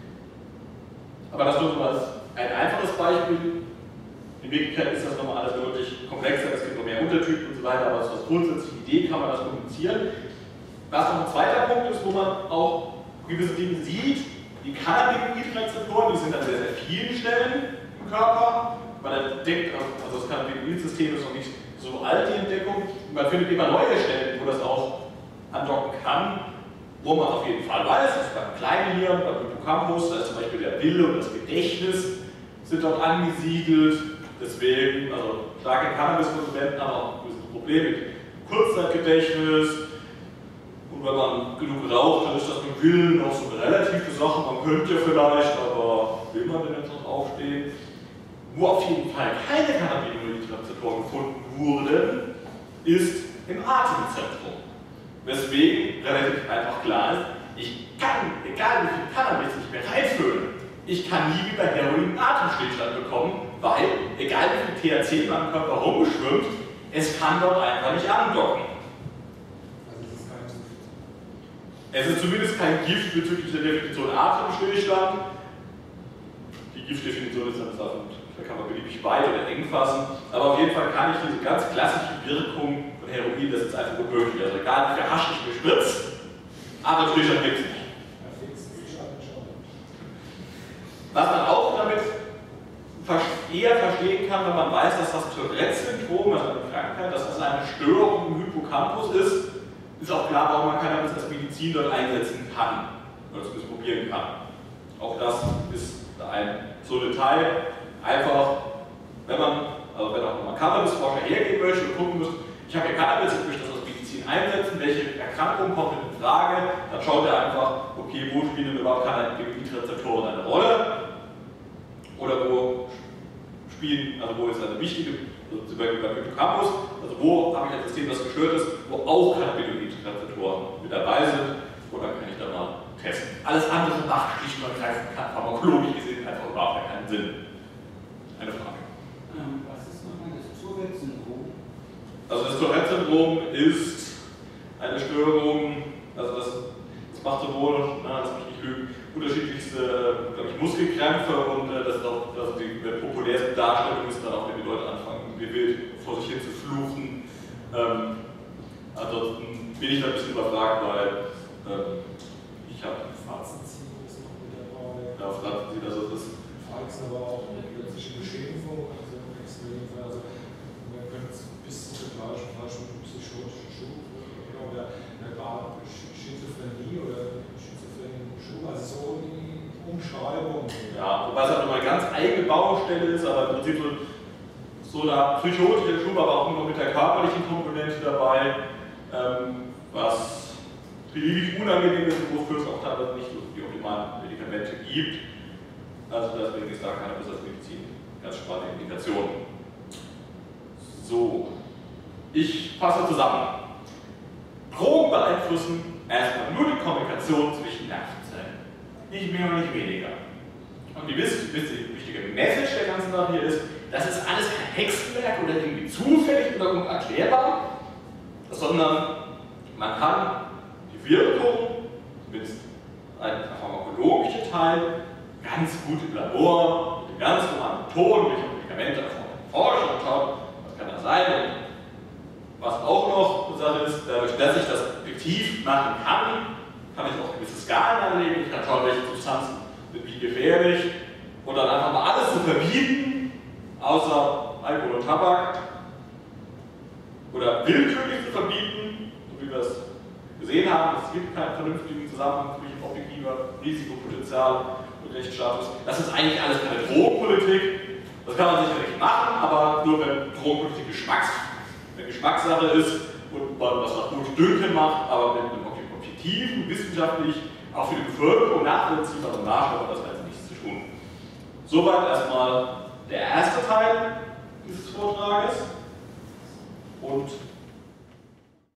Aber das nur so als ein einfaches Beispiel. In Wirklichkeit ist das nochmal alles deutlich komplexer, es gibt noch mehr Untertypen und so weiter, aber als grundsätzliche Idee kann man das kommunizieren. Was noch ein zweiter Punkt ist, wo man auch gewisse Dinge sieht, die Cannabinoid-Rezeptoren, die sind an sehr, sehr vielen Stellen im Körper. Man entdeckt, also das Cannabinoid-System ist noch nicht so alt, die Entdeckung, und man findet immer neue Stellen, wo das auch andocken kann, wo man auf jeden Fall weiß, das ist beim Kleinhirn, beim Hippocampus, da ist zum Beispiel der Wille und das Gedächtnis sind dort angesiedelt. Deswegen, also starke Cannabiskonsumenten haben auch ein Problem mit Kurzzeitgedächtnis. Und wenn man genug raucht, dann ist das mit Willen noch so eine relative Sache. Man könnte ja vielleicht, aber will man denn jetzt noch aufstehen? Wo auf jeden Fall keine Cannabinoid-Rezeptoren gefunden wurden, ist im Atemzentrum. Weswegen relativ einfach klar ist, ich kann, egal wie viel Cannabis ich mir reinfülle, ich kann nie wie bei Heroin einen Atemstillstand bekommen, weil, egal wie viel T H C in meinem Körper rumschwimmt, es kann dort einfach nicht andocken. Also es ist kein Gift. Es ist zumindest kein Gift bezüglich der Definition Atemstillstand. Die Giftdefinition ist dann Sache, da kann man beliebig weit oder eng fassen, aber auf jeden Fall kann ich diese ganz klassische Wirkung von Heroin, das ist einfach unmöglich. Also egal wie viel Hasch ich mir spritze, Atemstillstand gibt es nicht. Was man auch damit eher verstehen kann, wenn man weiß, dass das Tourette-Syndrom, also eine Krankheit, dass das eine Störung im Hippocampus ist, ist auch klar, warum man Cannabis als Medizin dort einsetzen kann oder zumindest probieren kann. Auch das ist ein so Detail. Einfach, wenn man, also wenn auch nochmal Cannabisforscher hergehen möchte und gucken muss, ich habe hier Cannabis, ich möchte das als Medizin einsetzen, welche Erkrankungen kommen in Frage, dann schaut er einfach, okay, wo spielen überhaupt Cannabinoid-Rezeptoren eine Rolle? Oder wo spielen, also wo ist eine wichtige, also zum Beispiel beim Hippocampus, also wo habe ich ein System, das gestört ist, wo auch Cannabinoid-Rezeptoren mit dabei sind, oder kann ich da mal testen. Alles andere macht schlicht und ergreifend pharmakologisch gesehen einfach überhaupt keinen Sinn. Eine Frage. Ähm, was ist nochmal das Tourette-Syndrom? Also das Tourette-Syndrom ist eine Störung, also das, das macht sowohl, na, lass mich nicht lügen, unterschiedlichste, glaube ich, Muskelkrämpfe und äh, das ist auch, also die, die populärste Darstellung ist dann auch, wenn die Leute anfangen, wie wild vor sich hin zu fluchen. Ähm, ansonsten bin ich da ein bisschen überfragt, weil ähm, ich habe Fazit ziehen. Screening sein. Also man könnte bis zu vergleichen, vielleicht mit psychotischen Schub oder der gar Schizophrenie oder schizophrenie Schub, also so die Umschreibung. Ja, wobei es halt nochmal eine ganz eigene Baustelle ist, aber im Prinzip so, so eine psychotische Schub, aber auch nur mit der körperlichen Komponente dabei, ähm, was beliebig unangenehm ist und wofür es auch teilweise nicht die optimalen Medikamente gibt. Also deswegen ist da Cannabis als Medizin ganz spannende Indikation. So, ich fasse zusammen. Drogen beeinflussen erstmal nur die Kommunikation zwischen Nervenzellen. Nicht mehr und nicht weniger. Und die wichtige Message der ganzen Sache hier ist, das ist alles kein Hexenwerk oder irgendwie zufällig oder unerklärbar, sondern man kann die Wirkung, zumindest ein pharmakologischer Teil, ganz gut im Labor, mit den ganz normalen Methoden, welche Medikamente erforschen und schauen, was kann das sein. Und was auch noch eine Sache ist, dadurch, dass ich das effektiv machen kann, kann ich auch gewisse Skalen anlegen, ich kann schauen, welche Substanzen sind wie gefährlich und dann einfach mal alles zu verbieten, außer Alkohol und Tabak, oder willkürlich zu verbieten, so wie wir es gesehen haben, es gibt keinen vernünftigen Zusammenhang zwischen objektiver Risikopotenzial und Rechtsstatus. Das ist eigentlich alles keine Drogenpolitik, das kann man sicherlich machen, aber nur wenn Drogenpolitik Geschmacks, eine Geschmackssache ist und man das nach gut Dünkel macht, aber mit einem objektiven, wissenschaftlich, auch für die Bevölkerung nachvollziehbaren Maßstab hat das also nichts zu tun. Soweit erstmal der erste Teil dieses Vortrages und